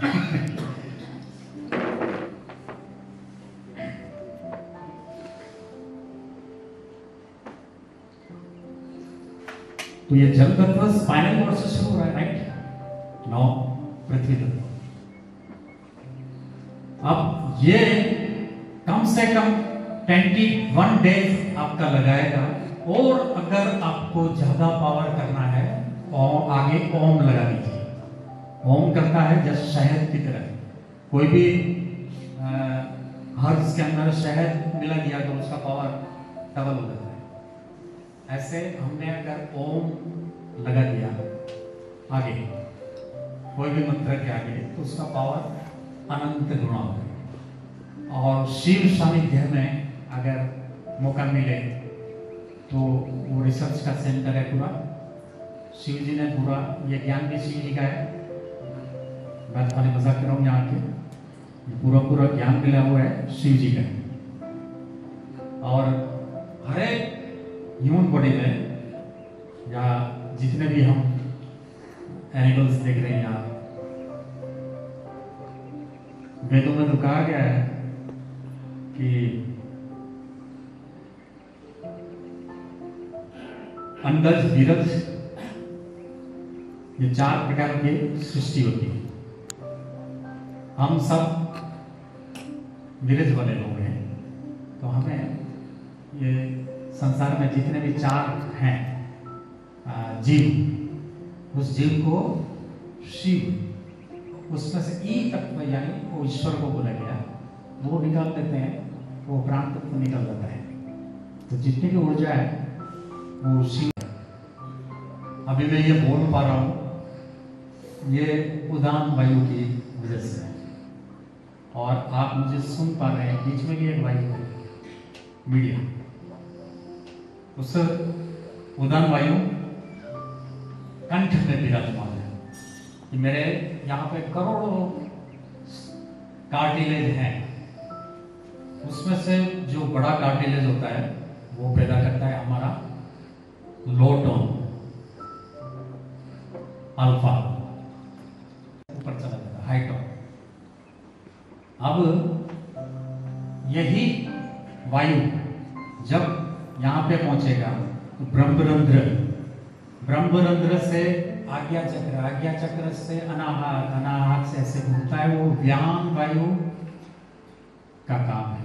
तो ये जल तत्व स्पाइनल कॉर्ड से शुरू हो रहा है, राइट? नौ पृथ्वी तत्व। अब ये कम से कम इक्कीस डेज आपका लगाएगा। और अगर आपको ज्यादा पावर करना है, और आगे ओम लगा दीजिए। ओम करता है जैसे शहद की तरह, कोई भी हर्ब्स के अंदर शहद मिला दिया तो उसका पावर डबल हो जाता है। ऐसे हमने अगर ओम लगा दिया आगे, कोई भी मंत्र के आगे, तो उसका पावर अनंत गुणा होगा। और शिव सानिध्य में अगर मौका मिले तो वो रिसर्च का सेंटर है पूरा, शिव जी ने पूरा ये ज्ञान भी शिव जी का है। मैं खाली मजाक कर रहा हूँ, यहाँ के पूरा पूरा ज्ञान मिला हुआ है शिव जी का। और हर एक ह्यूमन बॉडी में या जितने भी हम एनिमल्स देख रहे हैं यहाँ, वेदों में तो कहा गया है कि अंडज बीरज, ये चार प्रकार की सृष्टि होती है। हम सब बीरज वाले लोग हैं, तो हमें ये संसार में जितने भी चार हैं जीव, उस जीव को शिव, उसमें से ई तत्व यानी वो ईश्वर को बोला गया, वो निकाल देते हैं, वो प्राण तत्व निकल जाता है। तो जितनी भी ऊर्जा है वो शिव। अभी मैं ये बोल पा रहा हूँ, ये उदान वायु की वजह से है। और आप मुझे सुन पा रहे हैं, बीच में भी एक वायु है, मीडिया। उस उदान वायु कंठ में विराजमान है। कि मेरे यहाँ पे करोड़ों कार्टिलेज हैं, उसमें से जो बड़ा कार्टिलेज होता है वो पैदा करता है हमारा लो टोन अल्फा, ऊपर चला जाता है हाई टोन। अब यही वायु जब यहाँ पे पहुंचेगा तो ब्रह्मरंध्र, ब्रह्मरंध्र से आज्ञा चक्र, आज्ञा चक्र से अनाहत, अनाहत से ऐसे घूमता है। वो व्यान वायु का काम है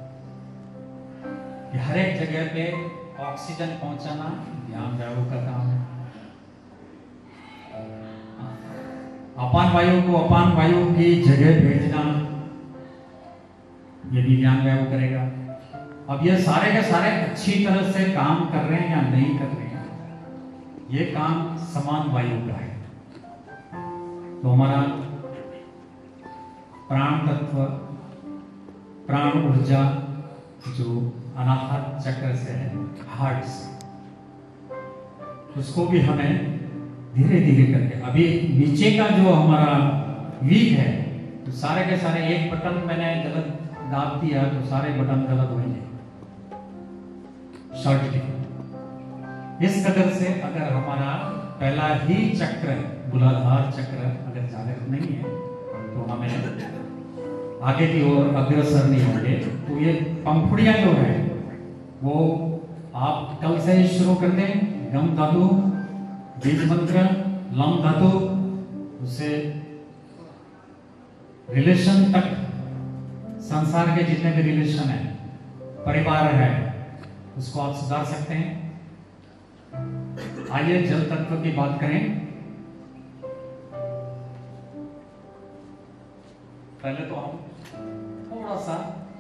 कि हर एक जगह पे ऑक्सीजन पहुंचाना व्यान वायु का काम है। अपान वायु को अपान वायु की जगह भेजना ये भी व्यान वायु करेगा। अब ये सारे के सारे अच्छी तरह से काम कर रहे हैं या नहीं कर रहे हैं, ये काम समान वायु का है। तो हमारा प्राण तत्व, प्राण ऊर्जा जो अनाहत चक्र से है, हार्ट से, उसको भी हमें धीरे धीरे करके, अभी नीचे का जो हमारा वीक है तो सारे के सारे, एक बटन मैंने गलत दाब दिया तो सारे बटन गलत होंगे शॉर्ट की। इस कदर से अगर हमारा पहला ही चक्र, मूलाधार चक्र अगर जागृत नहीं है तो हमें आगे की ओर अग्रसर नहीं होंगे। तो ये पंखुड़ियां जो है वो आप कल से ही शुरू कर दें। गम धातु, बीज मंत्र, लम धातु, उससे रिलेशन तक, संसार के जितने भी रिलेशन है, परिवार है, उसको आप सुधार सकते हैं। आइए जल तत्व की बात करें। पहले तो हम थोड़ा सा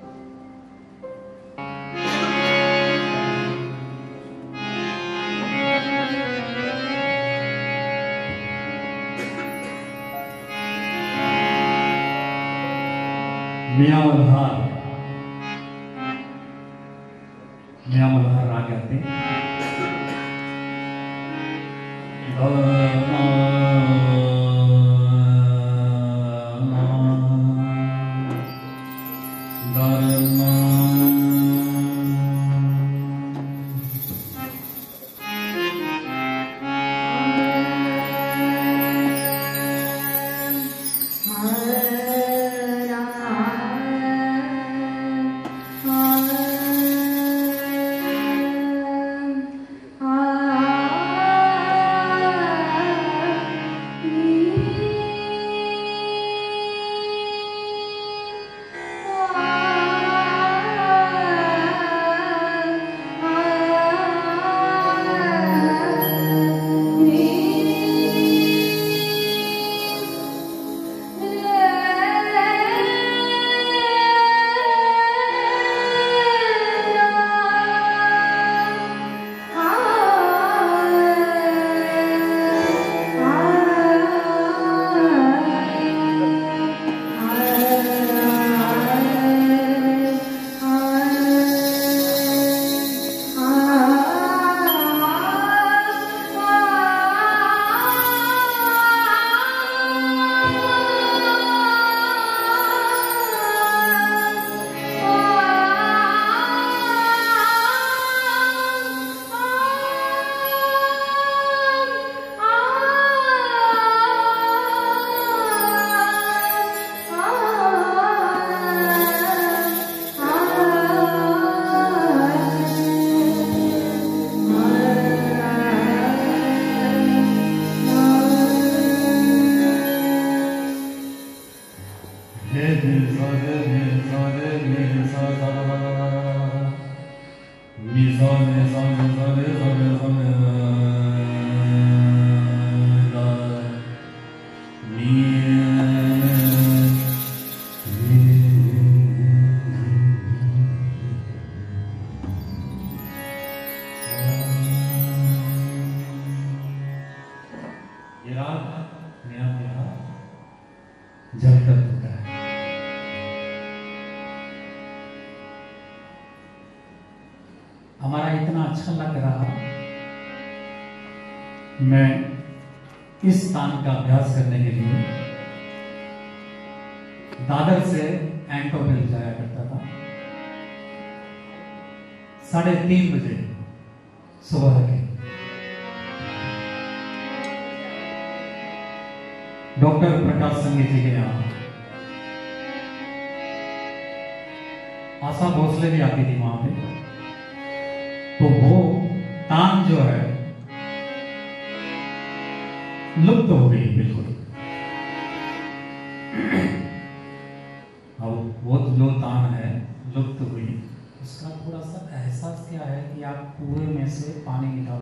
मियाँ मल्हार, मियाँ मल्हार राग गाते हैं। हमारा इतना अच्छा लग रहा, मैं इस तान का अभ्यास करने के लिए दादर से एंटोविल जाया करता था। साढ़े तीन बजे सुबह के डॉक्टर प्रकाश संगीत जी के यहाँ आशा भोसले भी आती थी वहां पे। तो वो तान जो है लुप्त हो गई बिल्कुल। अब वो जो तान है लुप्त हुई, उसका थोड़ा सा एहसास क्या है कि आप कुएं में से पानी निकाल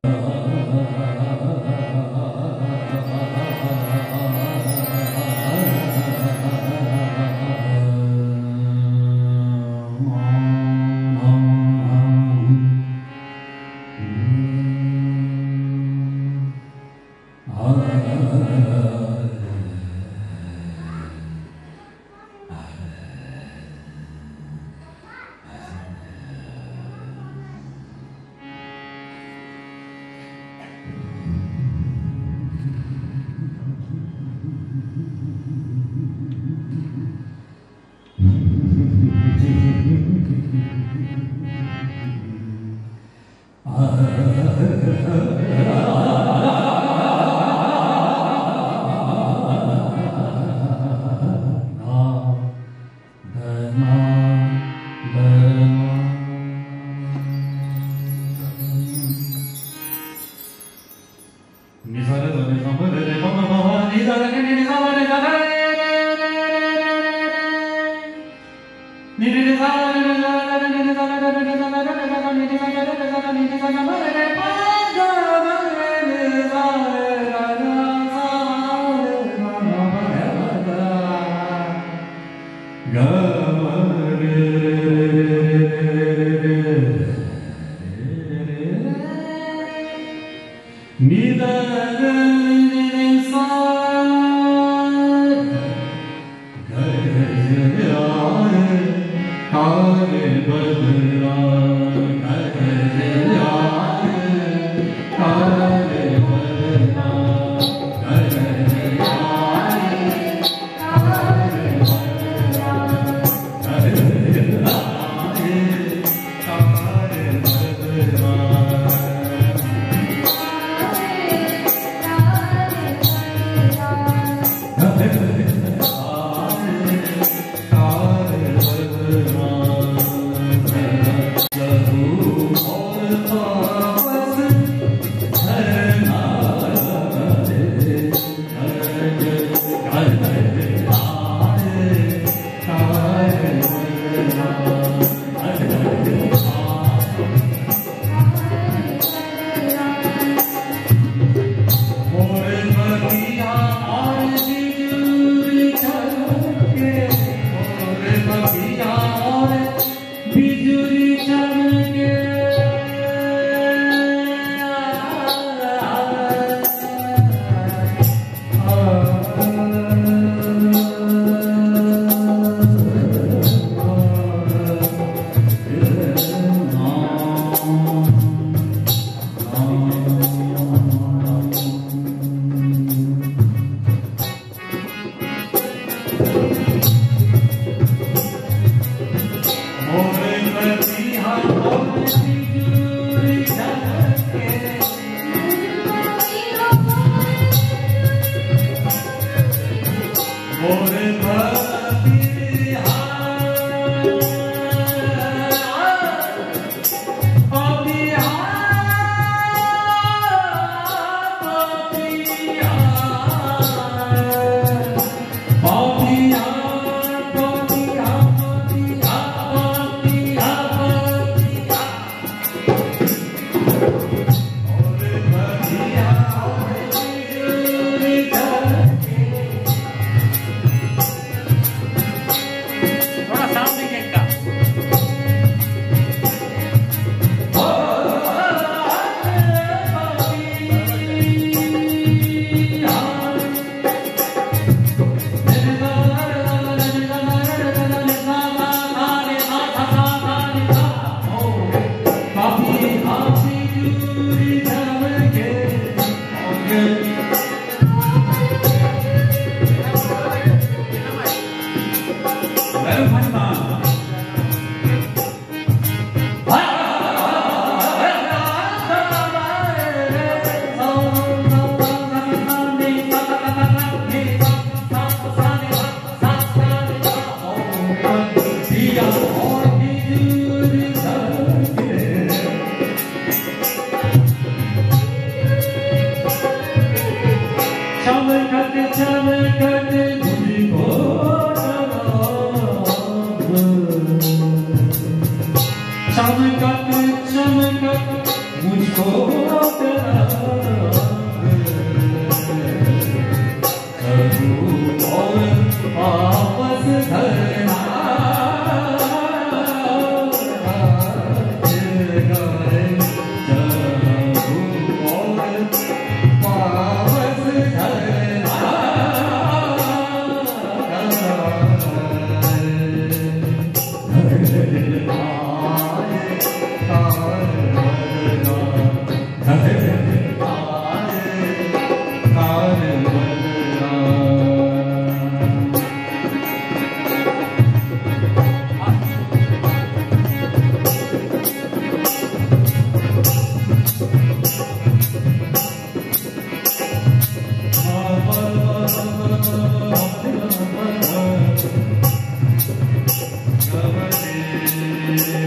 Namaste.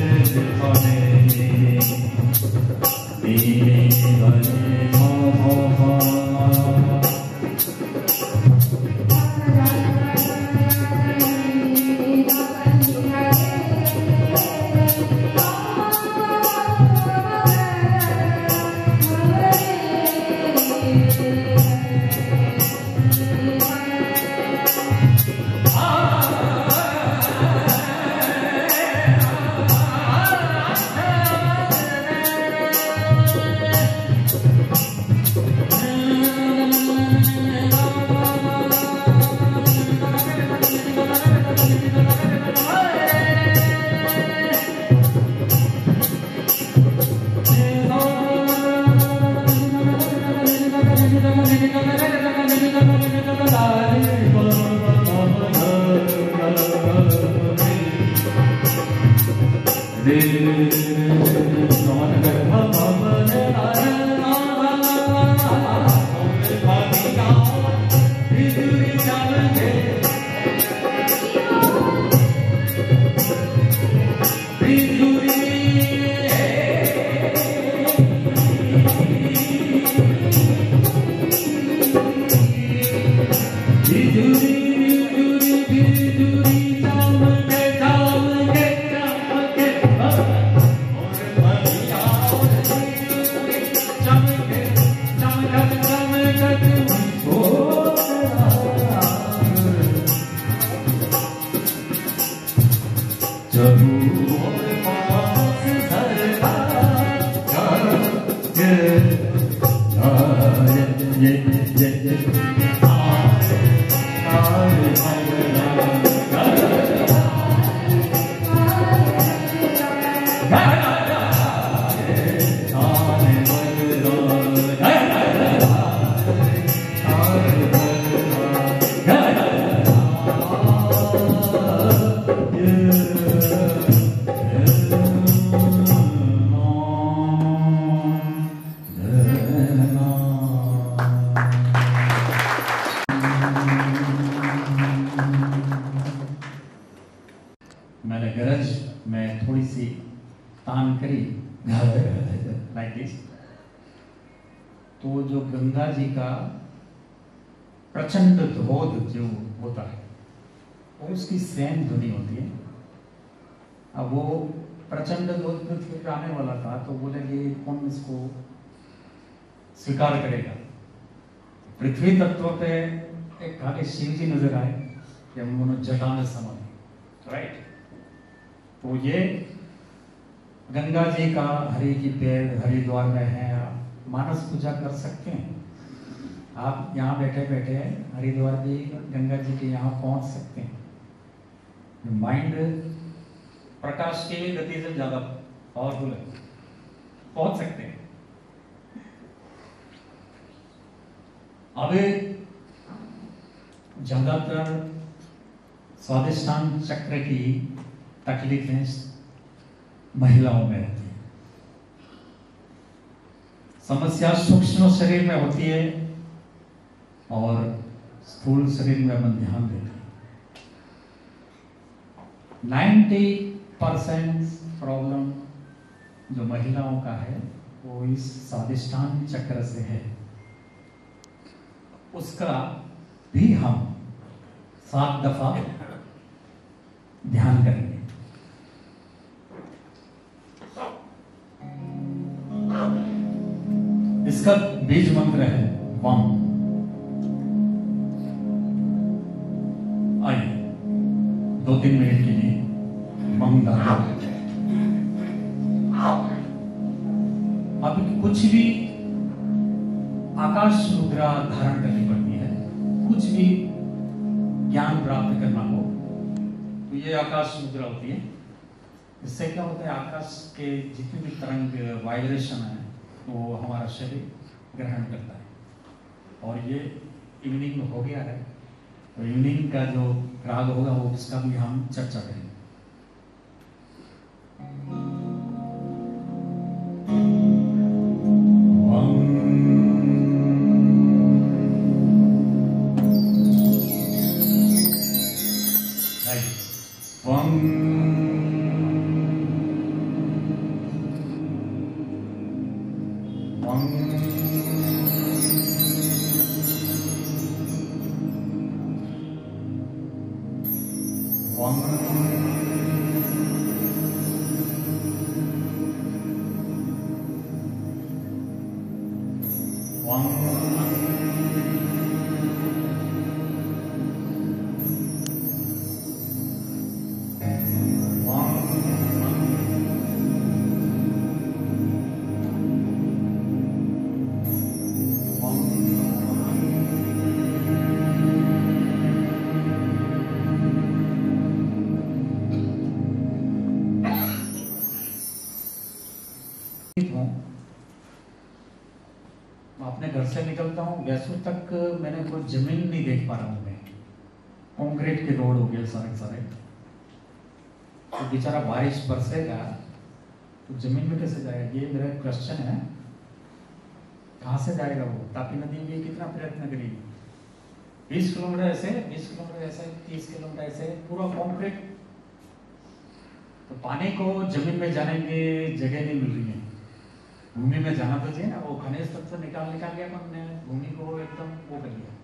मैंने गरज में थोड़ी सी तान करी लाइक दिस, तो जो गंगा जी का प्रचंड धोध जो होता है वो उसकी सेम ध्वनि होती है। अब वो प्रचंड धोध पृथ्वी पे आने वाला था तो बोले कि कौन इसको स्वीकार करेगा। पृथ्वी तत्व पे एक खाली शिव जी नजर आए कि हम दोनों जटा में समान, राइट। तो ये गंगा जी का हरि की पेड़ हरिद्वार में है, आप मानस पूजा कर सकते हैं। आप यहाँ बैठे बैठे हरिद्वार भी गंगा जी के यहाँ पहुंच सकते हैं। माइंड प्रकाश की गति से ज्यादा पावरफुल है, पहुंच सकते हैं। अभी ज्यादातर स्वादिष्टान चक्र की तकलीफें महिलाओं में रहती है। समस्या सूक्ष्म शरीर में होती है और स्थूल शरीर में अपन ध्यान देते हैं। नाइन्टी परसेंट प्रॉब्लम जो महिलाओं का है वो इस स्वादिष्टान चक्र से है। उसका भी हम सात दफा ध्यान करेंगे। इसका बीज मंत्र है वम। आइए दो तीन मिनट के लिए वम गाते हैं। अब कुछ भी आकाश मुद्रा धारण करनी पड़ती है। कुछ भी ज्ञान प्राप्त करना हो तो ये आकाश मुद्रा होती है। इससे क्या होता है, आकाश के जितनी भी तरंग वाइब्रेशन है वो हमारा शरीर ग्रहण करता है। और ये इवनिंग में हो गया है, तो इवनिंग का जो राग होगा वो उसका भी हम चर्चा करेंगे। अपने घर से निकलता हूँ वैसू तक मैंने कोई जमीन नहीं देख पा रहा हूँ। मैं कंक्रीट के रोड हो गए सारे सारे। तो बेचारा बारिश बरसेगा तो जमीन में कैसे जाएगा, ये मेरा क्वेश्चन है। कहाँ से जाएगा वो? तापी नदी में कितना प्रयत्न करेगी, बीस किलोमीटर ऐसे, बीस किलोमीटर ऐसे, तीस किलोमीटर ऐसे, पूरा कॉन्क्रीट। तो पानी को जमीन में जाने की जगह नहीं मिल रही है, भूमि में जाना तो चाहिए ना। वो खनिज तत्व निकाल निकाल के अपन ने भूमि को एकदम वो कर लिया।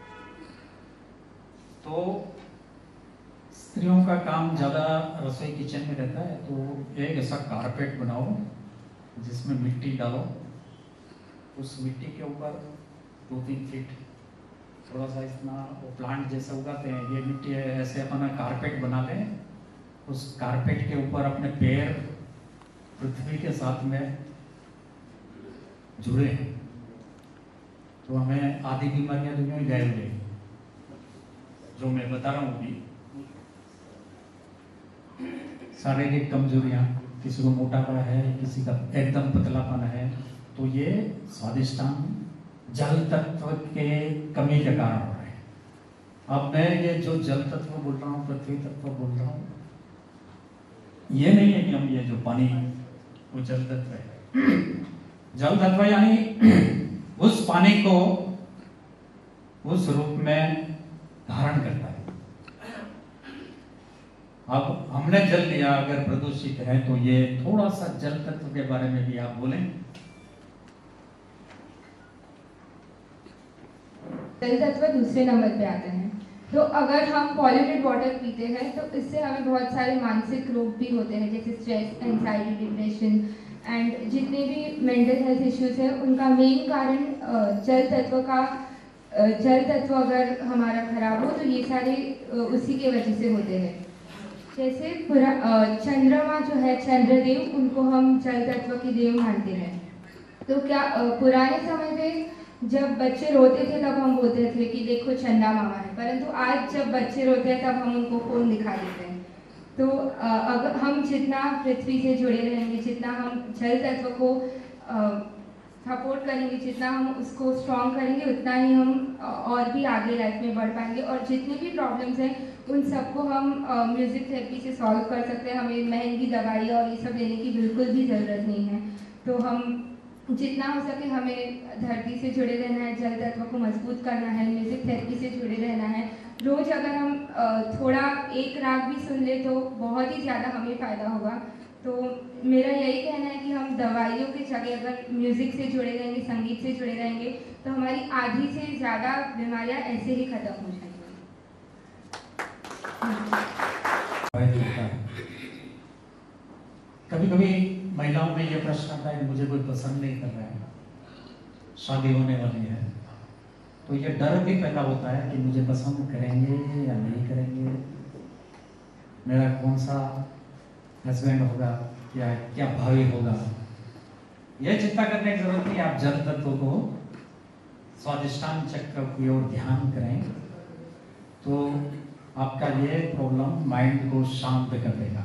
तो स्त्रियों का काम ज़्यादा रसोई किचन में रहता है, तो एक ऐसा कारपेट बनाओ जिसमें मिट्टी डालो, उस मिट्टी के ऊपर दो तीन फीट थोड़ा सा इतना वो प्लांट जैसे उगाते हैं, ये मिट्टी ऐसे अपना कारपेट बना लें। उस कारपेट के ऊपर अपने पैर पृथ्वी के साथ में जुड़े हैं, तो हमें आधी बीमारियां दुनिया में गायब रहेगी, जो मैं बता रहा हूँ अभी। शारीरिक कमजोरियां, किसी को मोटापा है, किसी का एकदम पतलापन है, तो ये स्वादिष्टान जल तत्व के कमी के कारण हो रहे हैं। अब मैं ये जो जल तत्व बोल रहा हूँ, पृथ्वी तत्व बोल रहा हूँ, ये नहीं है कि हम ये जो पानी वो जल तत्व है। जल तत्व यानी उस पानी को उस रूप में धारण करता है। अब हमने जल लिया, अगर प्रदूषित है तो ये थोड़ा सा जल तत्व के बारे में भी आप बोलें। जल तत्व दूसरे नंबर पे आते हैं। तो अगर हम पॉल्यूटेड वाटर पीते हैं तो इससे हमें बहुत सारे मानसिक रोग भी होते हैं, जैसे स्ट्रेस, एंजाइटी, डिप्रेशन एंड जितने भी मेंटल हेल्थ इश्यूज हैं, उनका मेन कारण जल तत्व का जल तत्व अगर हमारा खराब हो तो ये सारे उसी के वजह से होते हैं। जैसे चंद्रमा जो है, चंद्रदेव, उनको हम जल तत्व की देव मानते हैं। तो क्या पुराने समय में जब बच्चे रोते थे तब हम बोलते थे कि देखो चंदा मामा है, परंतु आज जब बच्चे रोते हैं तब हम उनको फोन दिखा देते हैं। तो अगर हम जितना पृथ्वी से जुड़े रहेंगे, जितना हम जल तत्व को सपोर्ट करेंगे, जितना हम उसको स्ट्रॉन्ग करेंगे, उतना ही हम और भी आगे लाइफ में बढ़ पाएंगे। और जितने भी प्रॉब्लम्स हैं उन सबको हम म्यूज़िक थेरेपी से सॉल्व कर सकते हैं। हमें महंगी दवाई और ये सब लेने की बिल्कुल भी ज़रूरत नहीं है। तो हम जितना हो सके हमें धरती से जुड़े रहना है, जल तत्व को मजबूत करना है, म्यूज़िक थेरेपी से जुड़े रहना है। रोज़ अगर हम थोड़ा एक राग भी सुन ले तो बहुत ही ज़्यादा हमें फ़ायदा होगा। तो मेरा यही कहना है कि हम दवाइयों की जगह अगर म्यूज़िक से जुड़े रहेंगे, संगीत से जुड़े रहेंगे, तो हमारी आधी से ज़्यादा बीमारियां ऐसे ही खत्म हो जाएंगी। कभी कभी महिलाओं में ये प्रश्न आता है कि मुझे कोई पसंद नहीं कर रहा है, शादी होने वाली है, तो ये डर भी पैदा होता है कि मुझे पसंद करेंगे या नहीं करेंगे, मेरा कौन सा हस्बैंड होगा, क्या क्या भावी होगा। यह चिंता करने की जरूरत नहीं। आप जल तत्व को स्वादिष्टान चक्र की ओर ध्यान करें तो आपका ये प्रॉब्लम माइंड को शांत कर देगा।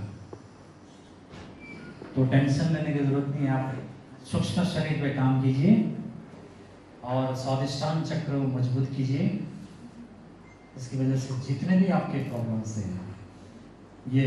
तो टेंशन लेने की जरूरत नहीं है। आप सूक्ष्म शरीर पे काम कीजिए और स्वादिष्टान चक्र को मजबूत कीजिए। इसकी वजह से जितने भी आपके प्रॉब्लम्स हैं ये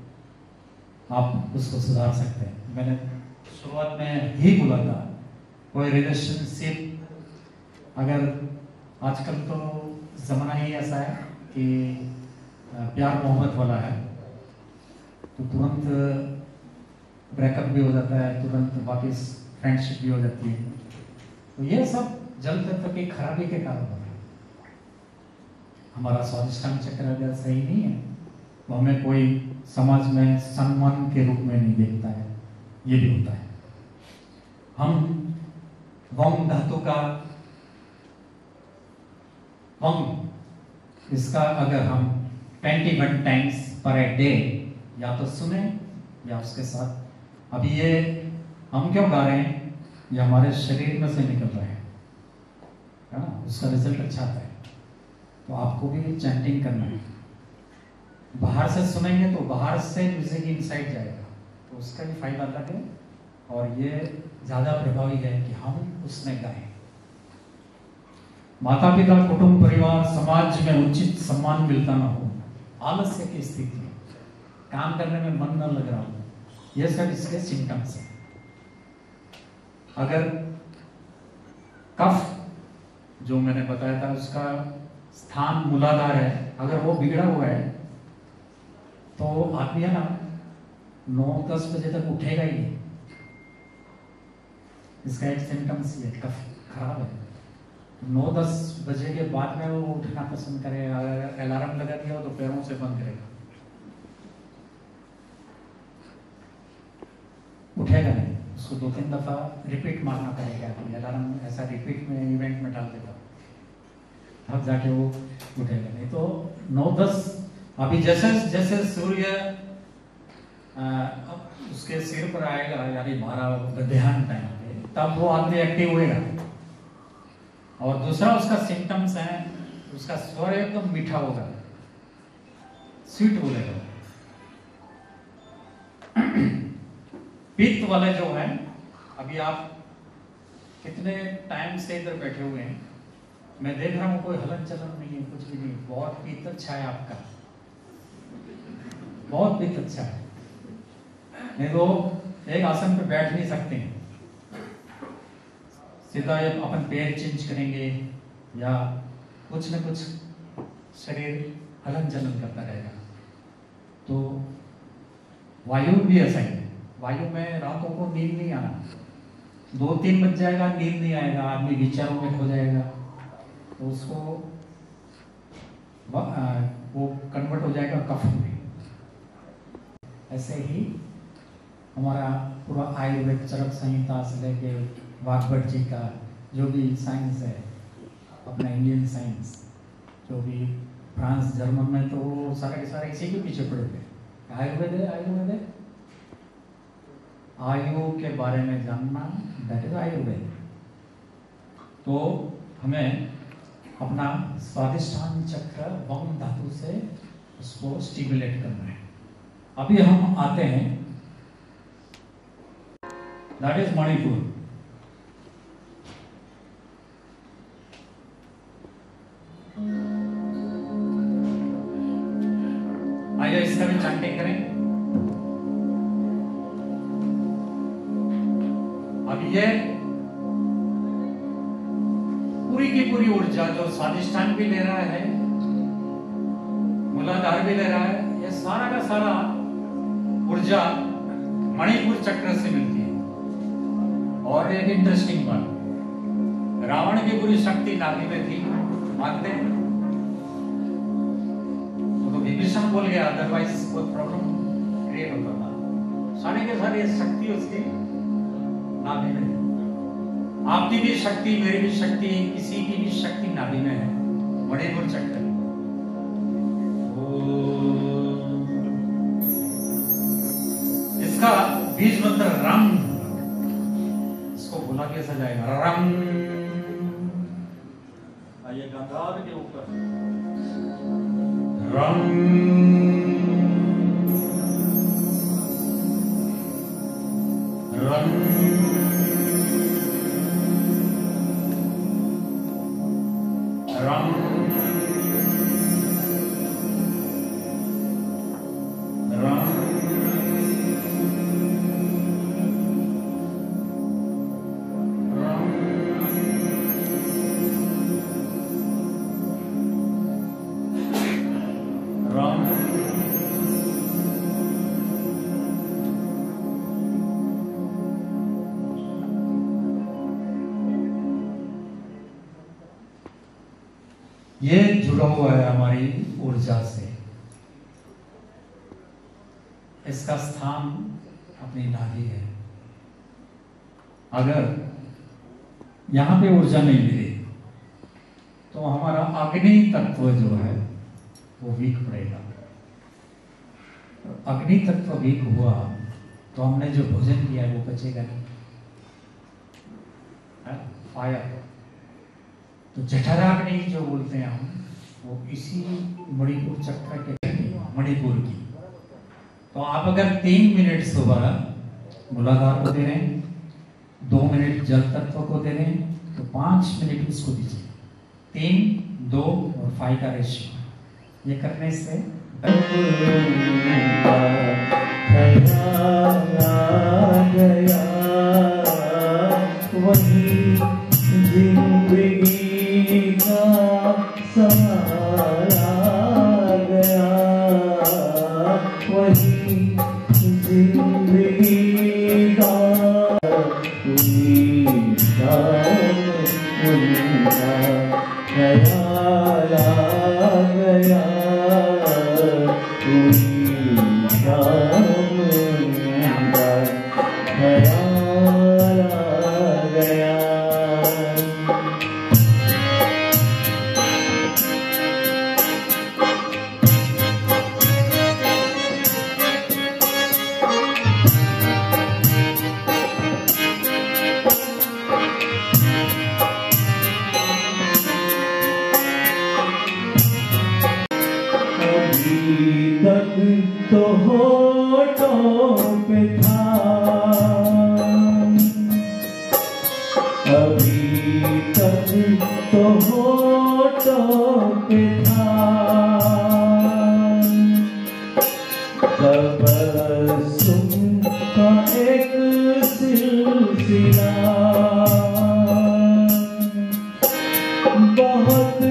आप उसको सुधार सकते हैं। मैंने शुरुआत में ही बोला था, कोई रिलेशनशिप अगर आजकल तो ज़माना ही ऐसा है कि प्यार मोहब्बत वाला है, तो तुरंत ब्रेकअप भी हो जाता है, तुरंत वापस फ्रेंडशिप भी हो जाती है। तो ये सब जल तत्व की खराबी के कारण होता है। हमारा स्वादिष्टान चक्र अगर सही नहीं है तो हमें कोई समाज में सम्मान के रूप में नहीं देखता है, ये भी होता है। हम वम धातु का वम, इसका अगर हम इक्कीस टाइम्स पर ए डे या तो सुने या उसके साथ, अभी ये हम क्यों गा रहे हैं, ये हमारे शरीर में से निकल रहे हैं, है ना, उसका रिजल्ट अच्छा आता है। तो आपको भी चैंटिंग करना है। बाहर से सुनेंगे तो बाहर से म्यूजिक इनसाइड जाएगा, तो उसका भी फायदा अलग है और ये ज़्यादा प्रभावी है कि हम उसमें गाएं। माता पिता, कुटुंब, परिवार, समाज में उचित सम्मान मिलता ना हो, आलस्य की स्थिति, काम करने में मन न लग रहा हो, ये सब इसके सिम्टम्स हैं। अगर कफ जो मैंने बताया था उसका स्थान मूलाधार है, अगर वो बिगड़ा हुआ है तो आदमी है ना नौ दस बजे तक उठेगा ही नहीं। इसका एक सिम्टम्स ये कफ खराब है। नौ दस बजे के बाद में वो उठना पसंद करेगा। अगर अलार्म लगा दिया हो तो पैरों से बंद करेगा, उठेगा नहीं। उसको दो तीन दफा रिपीट मारना पड़ेगा। अलार्म ऐसा रिपीट में इवेंट में डाल देगा तब जाके वो उठेगा नहीं। तो नौ दस अभी जैसे जैसे सूर्य आ, उसके सिर पर आएगा, यानी हमारा ध्यान टाइम पे, तब वो आदमी एक्टिव होएगा। और दूसरा उसका सिम्टम्स है, उसका स्वर एकदम मीठा होगा, स्वीट बोलेगा। पित्त वाले जो है, अभी आप कितने टाइम से इधर बैठे हुए हैं, मैं देख रहा हूँ कोई हलन चलन नहीं है, कुछ भी नहीं। बहुत पित्त अच्छा है आपका, बहुत पित्त अच्छा है। नहीं तो एक आसन पे बैठ नहीं सकते हैं, सीधा अपन पैर चेंज करेंगे या कुछ न कुछ शरीर हलन चलन करता रहेगा। तो वायु भी ऐसा ही है। वायु में रातों को नींद नहीं आना, दो तीन बज जाएगा नींद नहीं आएगा, आदमी विचारों में खो जाएगा। तो उसको वो कन्वर्ट हो जाएगा कफ में। ऐसे ही हमारा पूरा आयुर्वेद चरक संहिता से लेके वाघभट जी का जो भी साइंस है, अपना इंडियन साइंस, जो भी फ्रांस जर्मन में, तो वो सारे के सारे इसी के पीछे पड़े थे। आयुर्वेद है, आयुर्वेद है, आयु के बारे में जानना, दैट इज आयुर्वेद। तो हमें अपना स्वादिष्ठान चक्र वम धातु से उसको स्टिमुलेट करना है। अभी हम आते हैं, दैट इज मणिपुर। आइए इसका भी चैंटिंग करें। अब ये पूरी की पूरी ऊर्जा जो स्वादिष्ठान भी ले रहा है, मूलाधार भी ले रहा है, ये सारा का सारा ऊर्जा मणिपुर चक्र से मिलती है। और एक इंटरेस्टिंग बात, रावण की पूरी शक्ति नाभि में थी, मानते हैं? तो विभीषण बोल गया, अदरवाइज कोई प्रॉब्लम क्रिएट होता था। सारे के सारे शक्ति उसकी नाभि में है। आपकी भी शक्ति, मेरी भी शक्ति, किसी की भी शक्ति नाभि में है, मणिपुर चक्र। इसका बीज मंत्र रंग, इसको बोला कैसा जाएगा? रंग। आइए गांधार के ऊपर रंग रंग ये जुड़ा हुआ है हमारी ऊर्जा से। इसका स्थान अपनी नाभि है। अगर यहां पे ऊर्जा नहीं मिली तो हमारा अग्नि तत्व जो है वो वीक पड़ेगा। अग्नि तत्व वीक हुआ तो हमने जो भोजन किया है वो बचेगा नहीं। फायर तो जठराग्नि जो बोलते हैं हम, वो इसी मणिपुर चक्र के मणिपुर की। तो आप अगर तीन मिनट सुबह मूलाधार को दे रहे हैं, दो मिनट जल तत्व को दे रहे हैं, तो पांच मिनट उसको दीजिए। तीन, दो और फाइव का रेशियो। ये करने से एक सिलसिला बहुत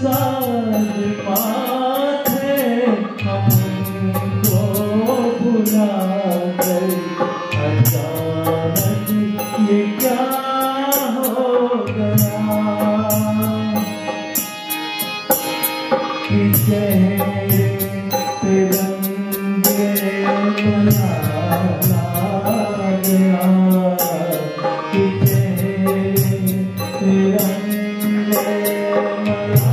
साज़ थे हमको भुला गए अचानक ये क्या हो गया कि चेहरे तिरंगे बना गया कि चेहरे तिरंगे बना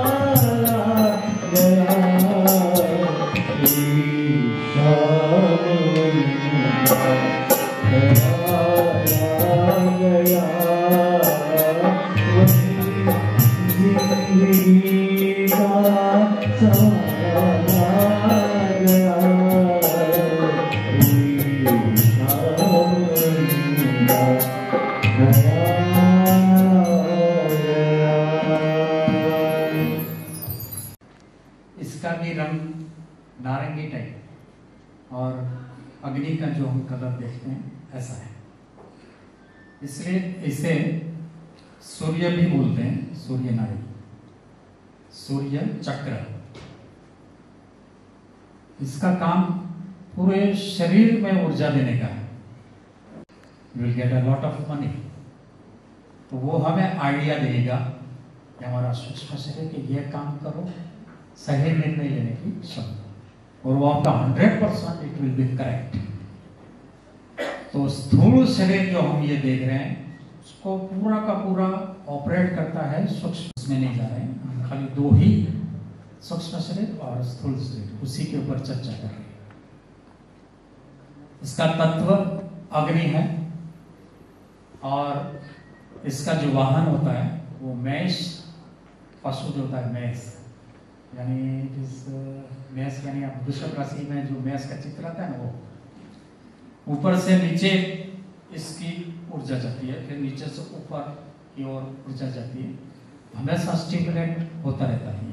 गया गया जिंदगी का सवाल गया इसका भी रंग नारंगी टाइप और अग्नि का जो हम कलर देखते हैं ऐसा है, इसलिए इसे सूर्य भी बोलते हैं, सूर्य नारी, सूर्य चक्र। इसका काम पूरे शरीर में ऊर्जा देने का है। You will get a lot of money. तो वो हमें आइडिया देगा कि हमारा सूक्ष्म शरीर के ये काम करो, सही निर्णय लेने की क्षमता, और वो आपका hundred percent it will be correct. तो स्थूल शरीर जो हम ये देख रहे हैं उसको पूरा का पूरा ऑपरेट करता है सूक्ष्म में नहीं जा रहे हैं, हम खाली दो ही सूक्ष्म शरीर और स्थूल शरीर उसी के ऊपर चर्चा कर रहे हैं। इसका तत्व अग्नि है और इसका जो वाहन होता है वो मेष, पशु जो होता है मेष, यानी इस मेष यानी आप वृषभ राशि में जो मेष का चित्र आता है ना, वो ऊपर से नीचे इसकी ऊर्जा जाती है, फिर नीचे से ऊपर की ओर ऊर्जा जाती है, हमेशा स्टिमुलेट होता रहता है।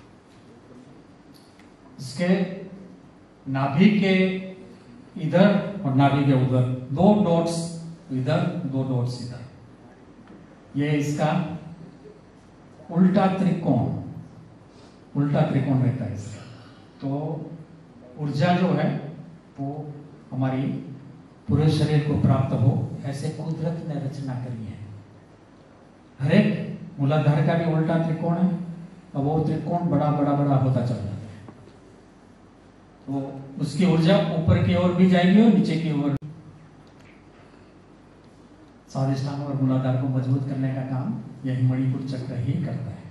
इसके नाभि के इधर और नाभि के उधर दो डॉट्स इधर, दो डॉट्स इधर, ये इसका उल्टा त्रिकोण, उल्टा त्रिकोण रहता है इसका। तो ऊर्जा जो है वो हमारी पूरे शरीर को प्राप्त हो, ऐसे कुदरत ने रचना करी है। हर एक मूलाधार का भी उल्टा त्रिकोण है और वो त्रिकोण बड़ा बड़ा बड़ा होता चल जाता है। तो उसकी ऊर्जा ऊपर की ओर भी जाएगी और नीचे की ओर। स्वादिष्ठान और मूलाधार को मजबूत करने का काम यही मणिपुर चक्र ही करता है।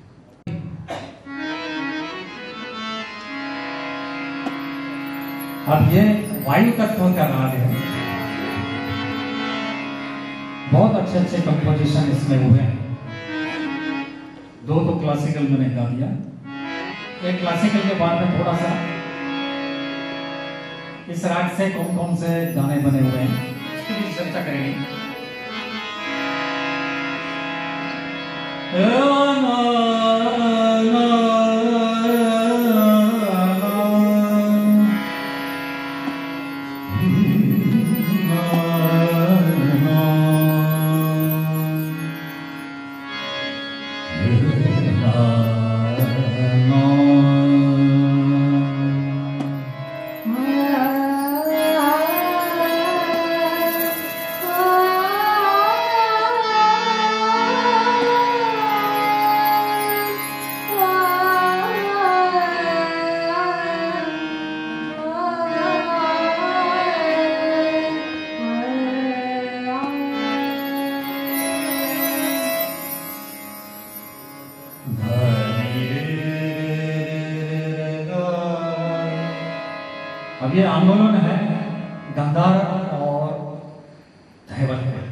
अब ये वायु तत्व का राग है, बहुत अच्छे अच्छे कंपोजिशन इसमें हुए हैं। दो तो क्लासिकल मैंने गा दिया, एक क्लासिकल के बाद में थोड़ा सा इस राग से कौन कौन से गाने बने हुए हैं उसकी भी चर्चा करेंगे। अब ये आंदोलन है गांधार और धैवत है।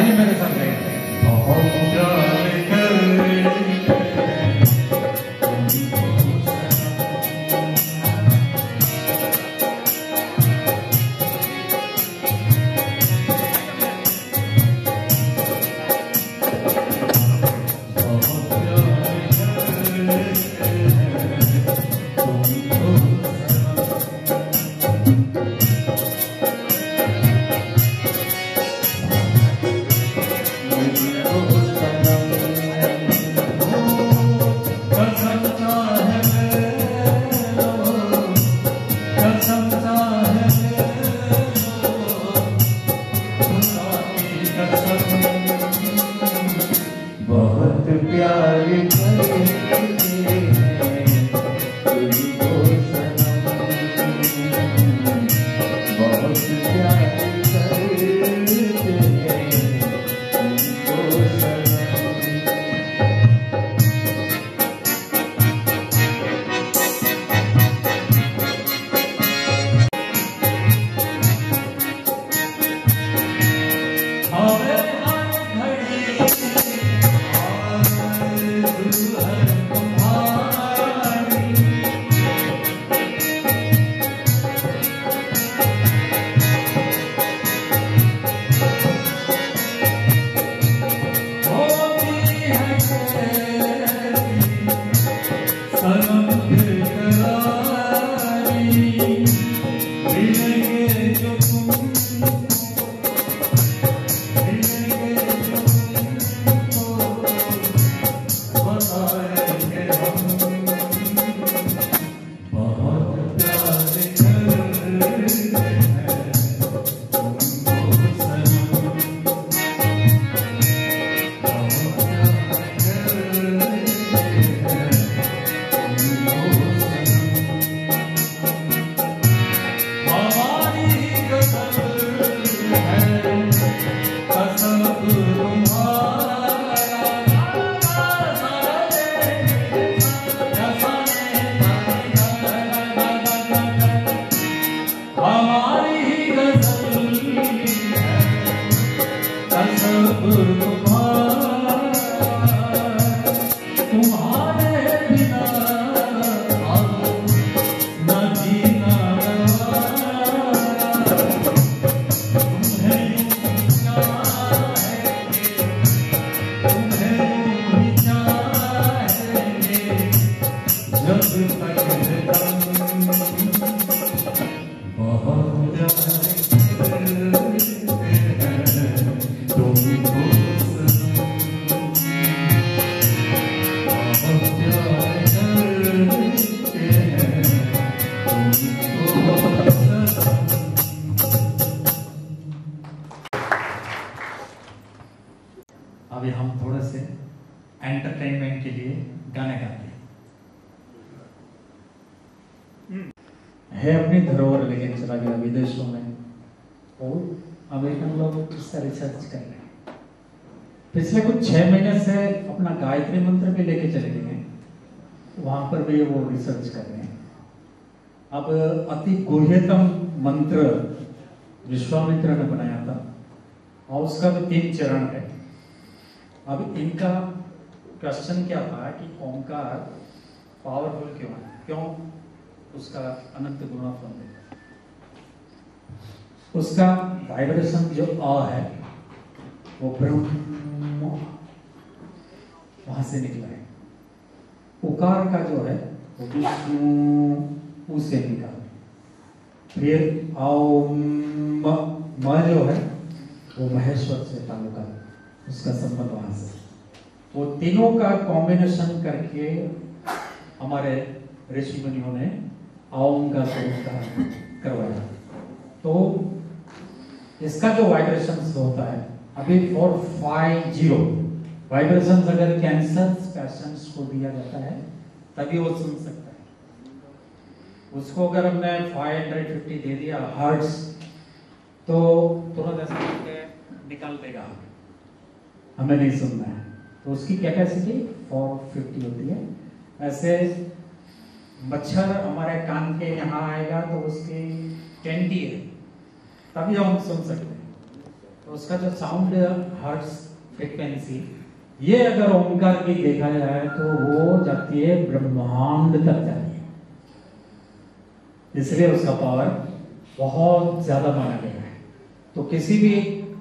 गाइए मेरे साथ गाइए। बहुत प्यार करते अभी हम थोड़े से एंटरटेनमेंट के लिए गाने गाते हैं। है अपनी धरोहर लेकिन चला गया विदेशों में, और अमेरिकन लोग इसका रिसर्च कर रहे हैं। पिछले कुछ छह महीने से अपना गायत्री मंत्र भी लेके चले गए हैं, वहां पर भी वो रिसर्च कर रहे हैं। अब अति गुह्यतम मंत्र विश्वामित्र ने बनाया था और उसका भी तीन चरण है। अब इनका क्वेश्चन क्या था कि ओंकार पावरफुल क्यों है, क्यों उसका अनंत गुणा फल है। उसका वाइब्रेशन जो अ है वो ब्रह्म वहां से निकला है। उकार का जो है वो विष्णु से निकला। फिर ओम म जो है वो महेश्वर से ताल्लुका है, उसका संबंध वहां से। वो तीनों का कॉम्बिनेशन करके हमारे ऋषि मुनियों ने ओम का स्वरूप करवाया। तो इसका जो वाइब्रेशन होता है अभी फोर फाइव जीरो वाइब्रेशन अगर कैंसर पेशेंट्स को दिया जाता है तभी वो सुन सकता है। उसको अगर हमने फाइव हंड्रेड फिफ्टी दे दिया हर्ट्ज तो तुरंत ऐसा करके निकाल देगा, हमें नहीं सुनना है। तो उसकी कैपेसिटी फोर फिफ्टी होती है। ऐसे मच्छर हमारे कान के यहाँ आएगा तो उसकी ट्वेंटी है, तभी हम सुन सकते हैं। तो उसका जो साउंड हर्ट्ज फ्रीक्वेंसी, ये अगर ओंकार की देखा जाए तो वो जाती है ब्रह्मांड तक जाती है, इसलिए उसका पावर बहुत ज्यादा माना गया है। तो किसी भी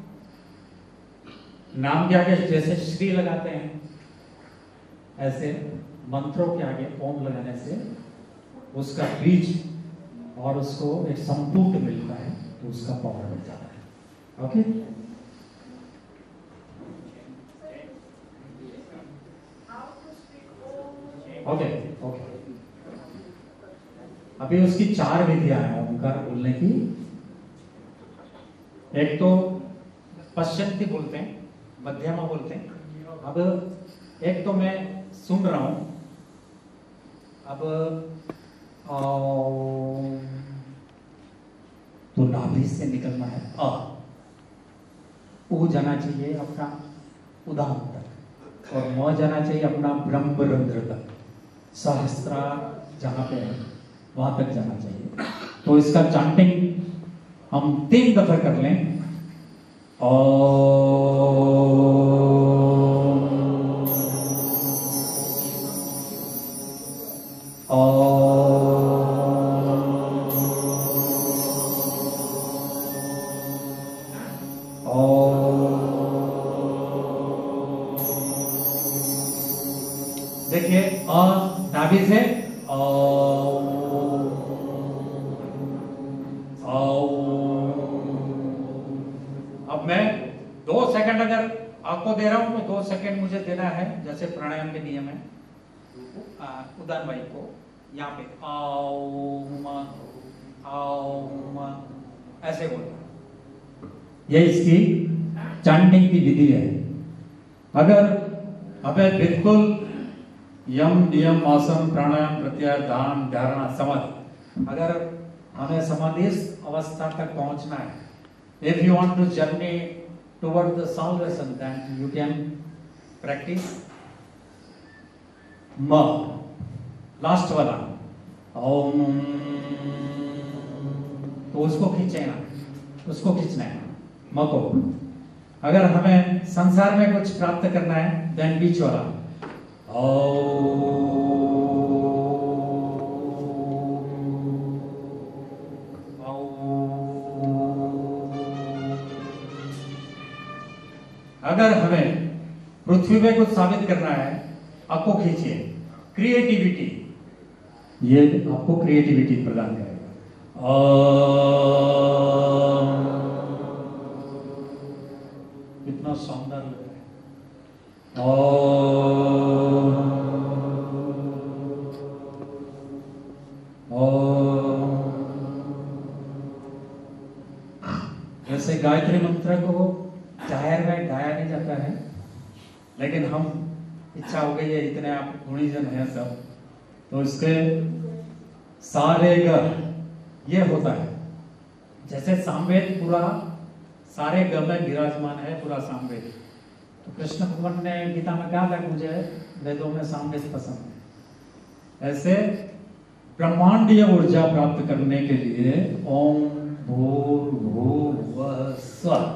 नाम के आगे जैसे श्री लगाते हैं, ऐसे मंत्रों के आगे ओम लगाने से उसका बीज और उसको एक संपुट मिलता है, तो उसका पावर मिल जाता है। ओके, ओके ओके अभी उसकी चार विधियां हैं ओंकार बोलने की। एक तो पश्चंती बोलते हैं, मध्यमा बोलते हैं। अब एक तो मैं सुन रहा हूं, अब तो नाभि से निकलना है अ, ऊ जाना चाहिए अपना उदान तक, और म जाना चाहिए अपना ब्रह्मरंध्र तक, सहस्त्रा जहां पे है वहां तक जाना चाहिए। तो इसका चांटिंग हम तीन दफा कर लें। देखिए अ नाभि से अब मैं दो सेकंड अगर आपको दे रहा हूं तो दो सेकंड मुझे देना है, जैसे प्राणायाम के नियम है। उदान वायु को यहाँ पे ओम ओम ऐसे बोलना, ये इसकी चांटिंग की विधि है। अगर हमें बिल्कुल यम नियम आसन प्राणायाम प्रत्याहार ध्यान धारणा समाधि, अगर हमें समाधि अवस्था तक पहुंचना है, if you want to journey toward the salvation, then you can practice ma, last वाला ओम, तो उसको खींचना, उसको खींचना है म को। अगर हमें संसार में कुछ प्राप्त करना है, देन बीच वाला अगर हमें पृथ्वी पे कुछ साबित करना है, आपको खींचिए। क्रिएटिविटी, ये आपको क्रिएटिविटी प्रदान करेगा। कितना शानदार लग रहा है। जैसे गायत्री मंत्र को जाहिर में गाया नहीं जाता है, लेकिन हम इच्छा हो गई है, इतने आप गुणीजन हैं सब, तो इसके सारे ग ये होता है। जैसे सामवेद पूरा सारे ग में विराजमान है, पूरा सामवेद। तो कृष्ण भगवान ने गीता में कहा था मुझे वेदों में सामवेद पसंद है। ऐसे ब्रह्मांडीय ऊर्जा प्राप्त करने के लिए ओम भूर्भुवः स्वः,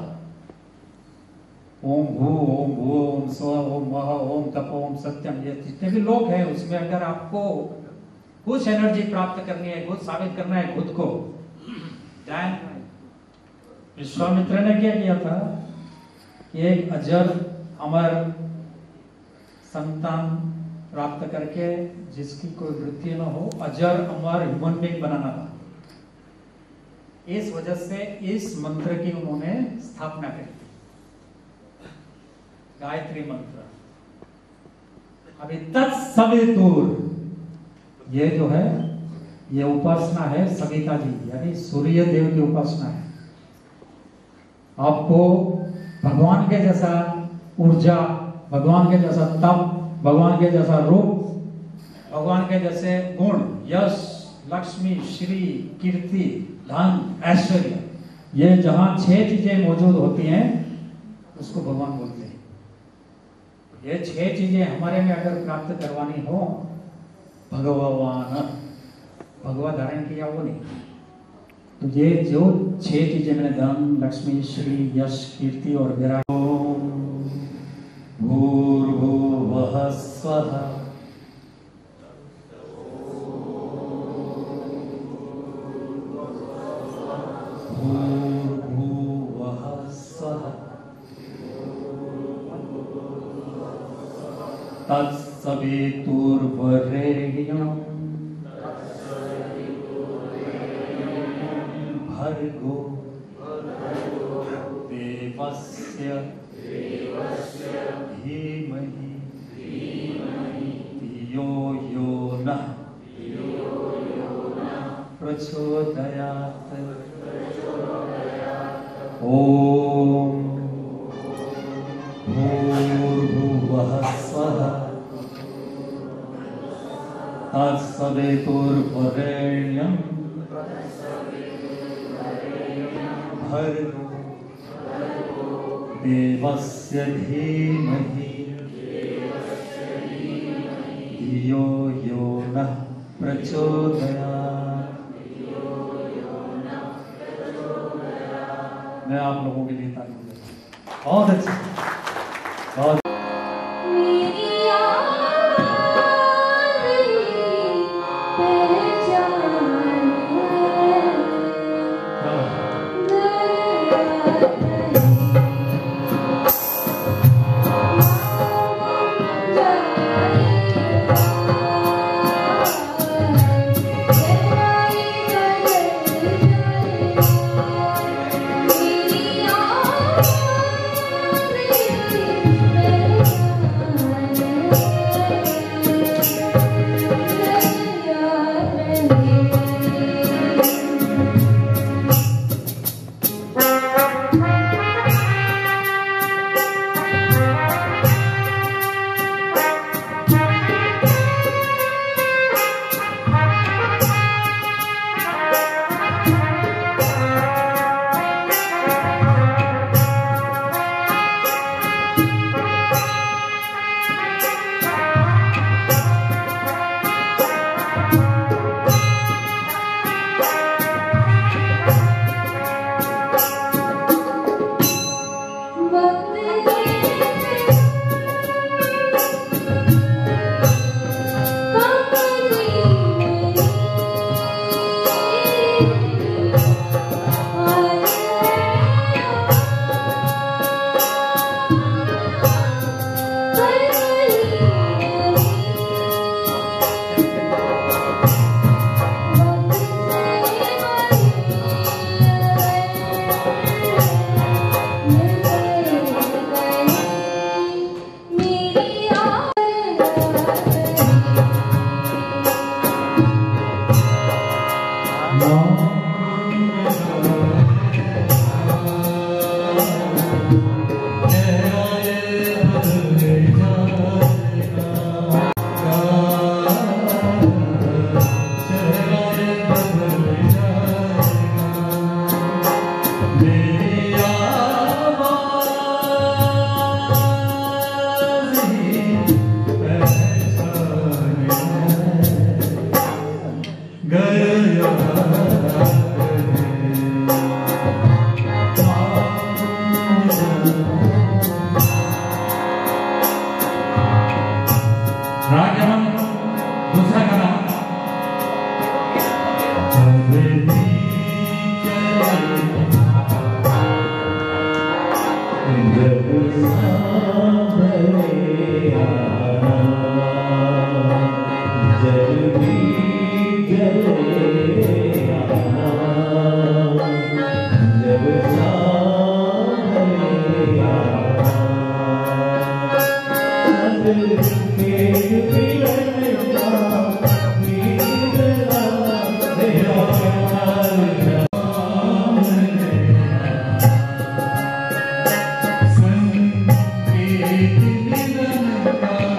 ओम भू ओम भू ओम स्व ओम मह ओम तप ओम सत्यम, ये जितने भी लोग हैं उसमें अगर आपको कुछ एनर्जी प्राप्त करनी है, कुछ साबित करना है खुद को, विश्वामित्र ने क्या किया था कि एक अजर अमर संतान प्राप्त करके जिसकी कोई मृत्यु न हो, अजर अमर ह्यूमन बीइंग बनाना था। इस वजह से इस मंत्र की उन्होंने स्थापना करी, गायत्री मंत्र। अभी तत्सवितुर, ये जो है ये उपासना है सविता जी, यानी सूर्य देव की उपासना है। आपको भगवान के जैसा ऊर्जा, भगवान के जैसा तप, भगवान के जैसा रूप, भगवान के जैसे गुण, यश, लक्ष्मी, श्री, कीर्ति, धन, ऐश्वर्य, ये जहां छह चीजें मौजूद होती हैं उसको भगवान बोलते हैं। ये छह चीजें हमारे में अगर प्राप्त करवानी हो, भगवान भगवा धारण किया वो नहीं, तो ये जो छह चीजें मैंने धन, लक्ष्मी, श्री, यश, कीर्ति और विराट। भूर्भुवः स्वः भूर्भुवः स्वः तत्सवितुर्वरेण्यं भर्गो देवस्य धीमहि धियो यो नः प्रचोदयात्। ओम भूर्भुवः स्वः तत्सवितुर्वरेण्यं भर्गो देवस्य धीमहि धियो यो नः प्रचोदयात्। मैं आप लोगों के लिए ताली बजाता हूं। बहुत अच्छा, बहुत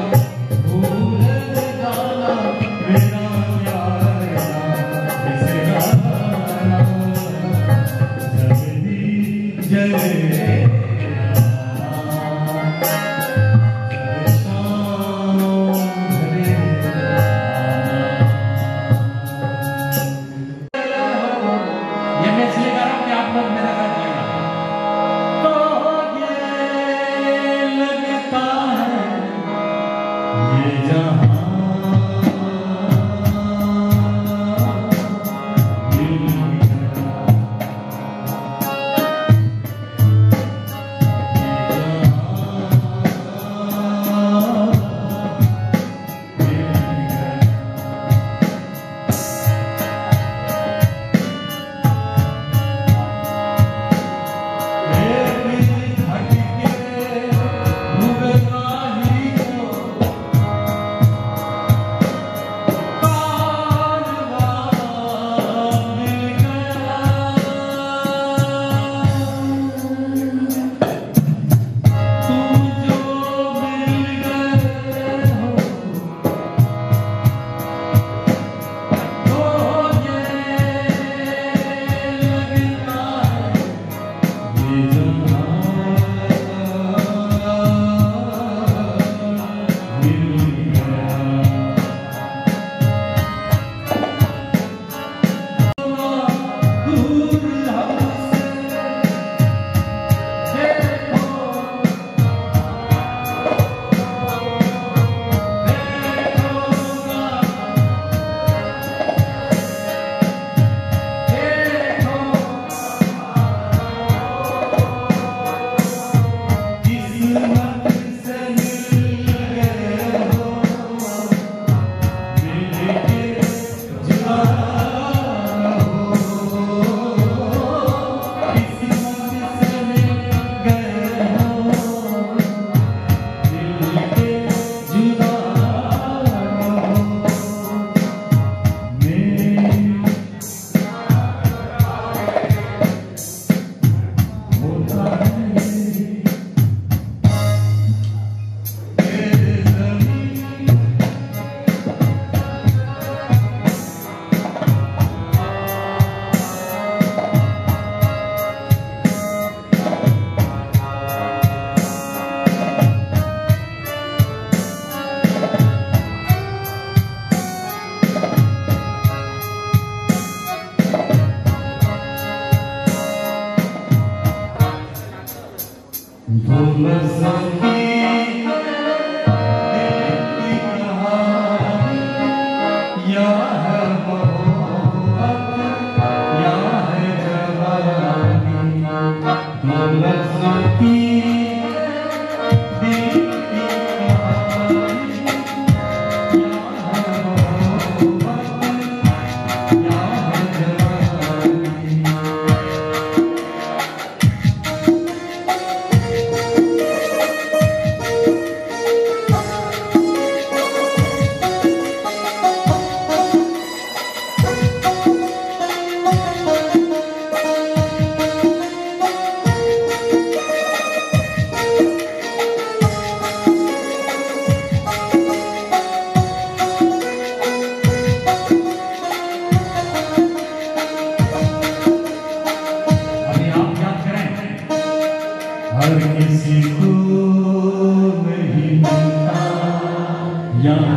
This is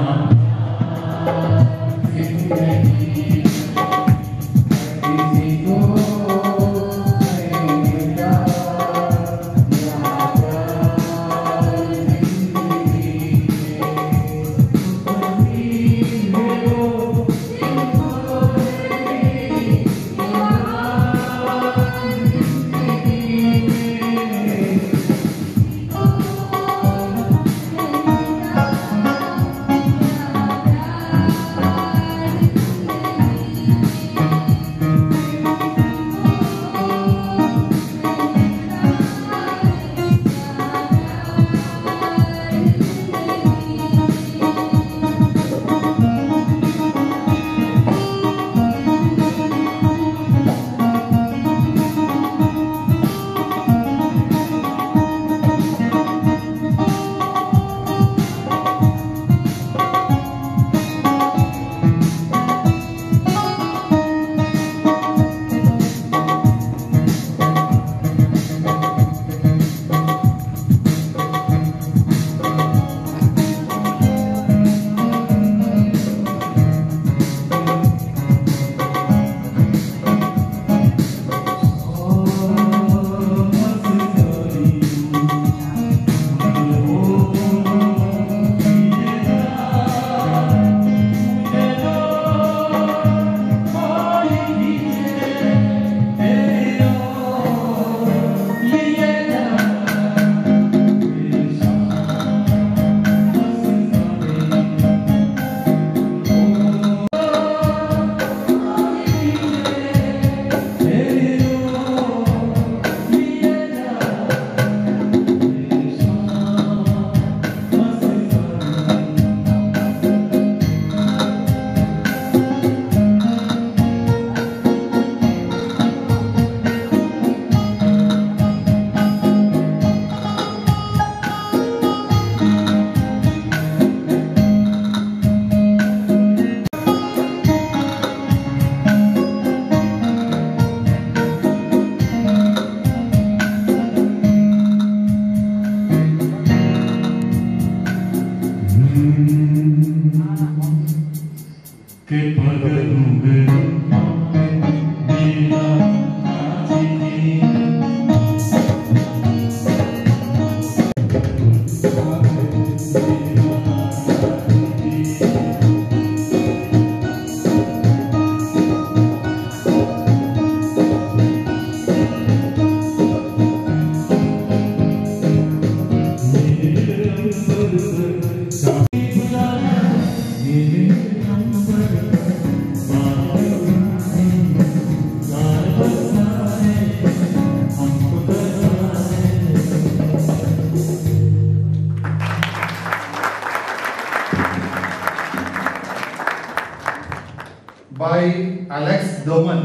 by Alex Doman,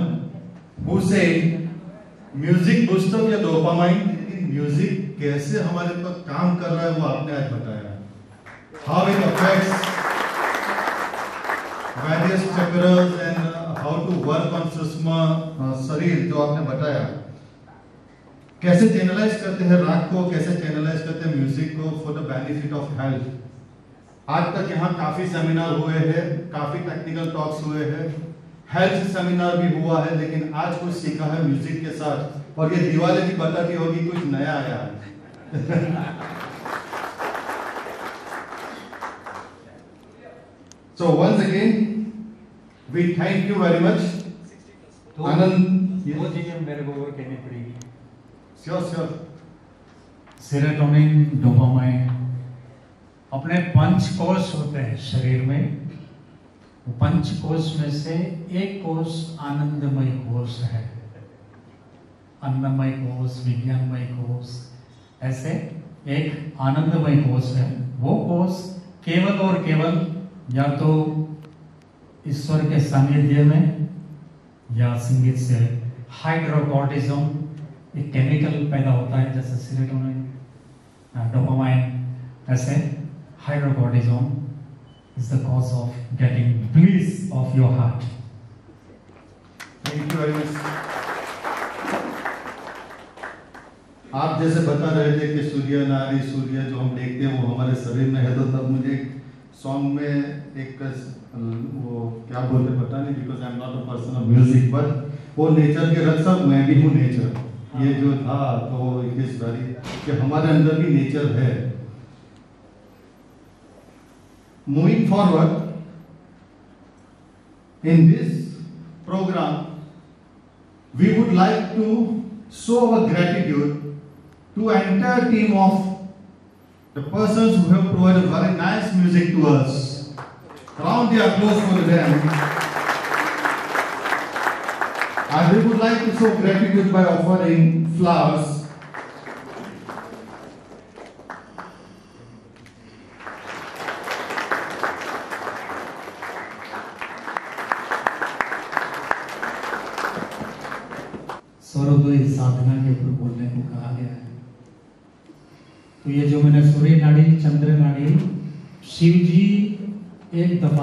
who said, "Music boosts up your dopamine." Music कैसे हमारे पर काम कर रहा है वो आपने आज बताया, how it affects various chakras and how to work on Sushma शरीर, जो आपने बताया, कैसे चैनलाइज करते हैं राग को, कैसे चैनलाइज करते हैं म्यूजिक को for the benefit of health. आज तक यहाँ काफी सेमिनार हुए हैं, काफी टेक्निकल टॉक्स हुए हैं, हेल्थ सेमिनार भी हुआ है, लेकिन आज कुछ सीखा है म्यूजिक के साथ, और ये दिवाली भी बताती होगी कुछ नया आया है। So once again, we thank you very much. तो आनंद, वो चीजें मेरे को और कहनी पड़ेगी। Sure sure. सेरोटोनिन, डोपामाइन अपने पंच कोश होते हैं शरीर में, वो पंच कोश में से एक कोश आनंदमय कोश है, अन्नमय कोश, विज्ञानमय कोश, ऐसे एक आनंदमय कोश है। वो कोश केवल और केवल या तो ईश्वर के सानिध्य में या संगीत से हाइड्रोकॉर्टिसोन, एक केमिकल पैदा होता है जैसे सेरोटोनिन, डोपामाइन, ऐसे hydrocortisone is the cause of getting bliss of your heart. Thank you very much. आप जैसे बता रहे थे कि सूर्य नारी सूर्य जो हम देखते हैं वो हमारे शरीर में है, तो तब मुझे सॉन्ग में एक वो क्या बोलते पता नहीं, because I am not a person of music, but वो नेचर के रक्षक मैं भी हूँ नेचर, ये जो था तो इट इज वेरी कि हमारे अंदर भी नेचर है। Moving forward in this program we would like to show our gratitude to an entire team of the persons who have provided very nice music to us. Round the applause for them. And we would like to show gratitude by offering flowers. स्वरोदय साधना के ऊपर बोलने को कहा गया है। तो ये जो मैंने सूर्य नाड़ी, चंद्र नाड़ी, शिव जी एक दफा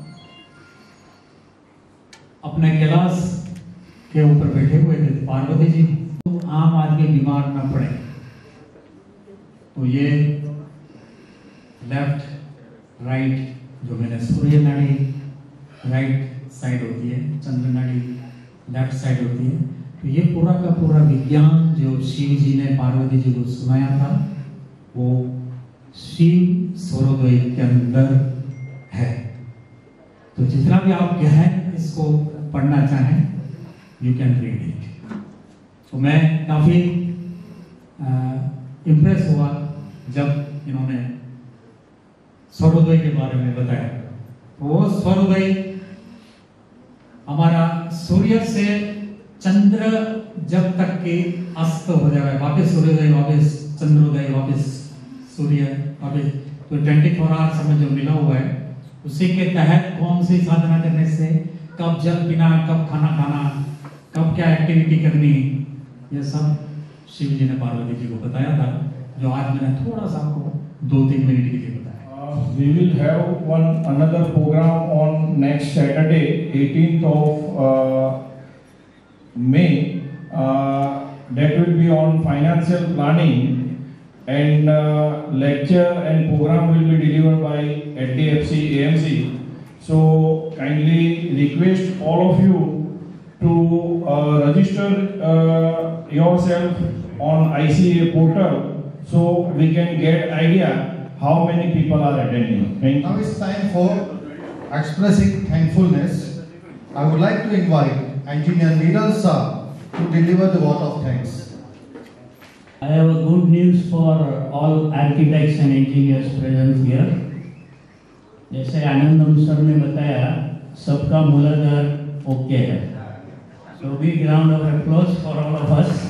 अपने कैलाश के ऊपर बैठे हुए थे, पार्वती जी तो आम आदमी बीमार न पड़े, तो ये लेफ्ट राइट जो मैंने सूर्य नाड़ी राइट साइड होती है, चंद्र नाड़ी लेफ्ट साइड होती है, तो ये पूरा का पूरा विज्ञान जो शिव जी ने पार्वती जी को सुनाया था वो शिव स्वरोदय के अंदर है। तो जितना भी आप गहन इसको पढ़ना चाहें यू कैन रीड इट। तो मैं काफी इम्प्रेस हुआ जब इन्होंने स्वरोदय के बारे में बताया। वो स्वरोदय हमारा सूर्य से चंद्र जब तक के अस्त हो जाए, वापस सूर्योदय, वापस चंद्रोदय, वापस सूर्य, वापस, तो ट्वेंटी फोर आवर्स में जो मिला हुआ है उसी के तहत कौन सी साधना करने से, कब जल पीना, कब खाना खाना, कब क्या एक्टिविटी करनी, ये सब शिव जी ने पार्वती जी को बताया था, जो आज मैंने थोड़ा सा आपको दो तीन मिनट के लिए बताया। We will have one another program on next Saturday, eighteenth of uh, May. Uh, that will be on financial planning, and uh, lecture and program will be delivered by H D F C A M C. So kindly request all of you to uh, register uh, yourself on I C A portal so we can get idea how many people are attending. Thank you. Now it's time for expressing thankfulness. I would like to invite Engineer Niral Shah to deliver the vote of thanks. I have a good news for all architects and engineers present here. जैसे आनंदम sir ने बताया, सबका मूलाधार okay है. So big round of applause for all of us.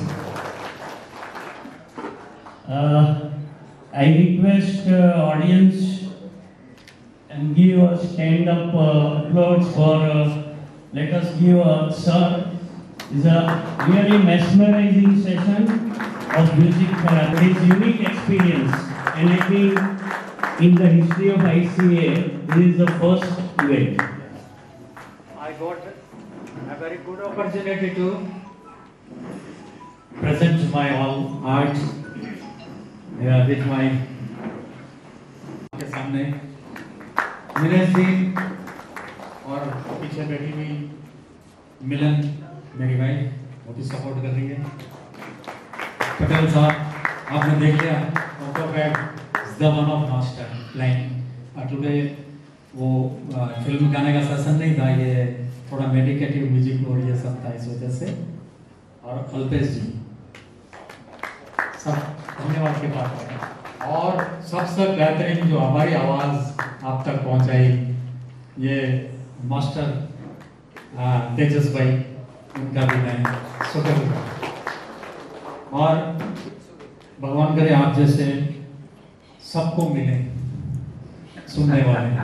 Uh, I request uh, audience and give a stand up uh, applause for uh, let us give a sir. It's a really mesmerizing session of music therapy. It's unique experience, and I think in the history of I C A, this is the first event. I got a very good opportunity to present my all art yeah, with my के सामने नीरज जी और पीछे बैठी हुई मिलन मेरी wife वो भी support कर रही है। पटेल साहब आपने देख लिया the one of master line today वो फिल्म गाने का सेशन नहीं था, ये थोड़ा मेडिकेटिव म्यूजिक और ये सब था, इस वजह से। और अल्पेश जी सब धन्यवाद के पात्र हैं, और सबसे बेहतरीन जो हमारी आवाज़ आप तक पहुंचाई ये मास्टर तेजस भाई, उनका भी मैं शुक्र। और भगवान करे आप जैसे सबको मिले सुनने वाले।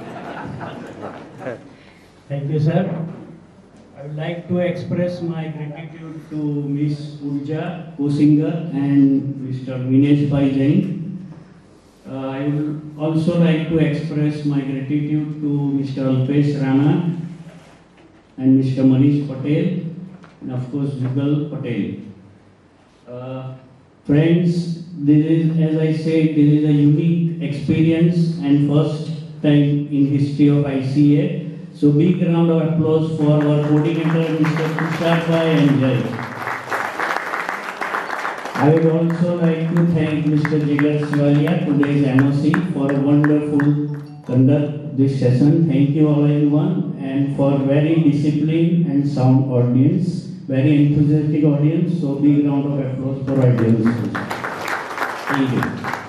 Thank you, sir. I would like to express my gratitude to Miss Urja, co-singer, and Mister Vinesh Bhai Jain. Uh, I would also like to express my gratitude to Mister Alpesh Rana and Mister Manish Patel, and of course Jugal Patel. Uh, friends, this is, as I said, this is a unique experience and first time in history of I C A. So big round of applause for our coordinator, Mister Tushar Bhai and Jai. I would also like to thank Mister Jigar Shivalia, today's M O C, for a wonderful conduct this session. Thank you all everyone, and for very disciplined and sound audience, very enthusiastic audience. So big round of applause for our audience. Thank you.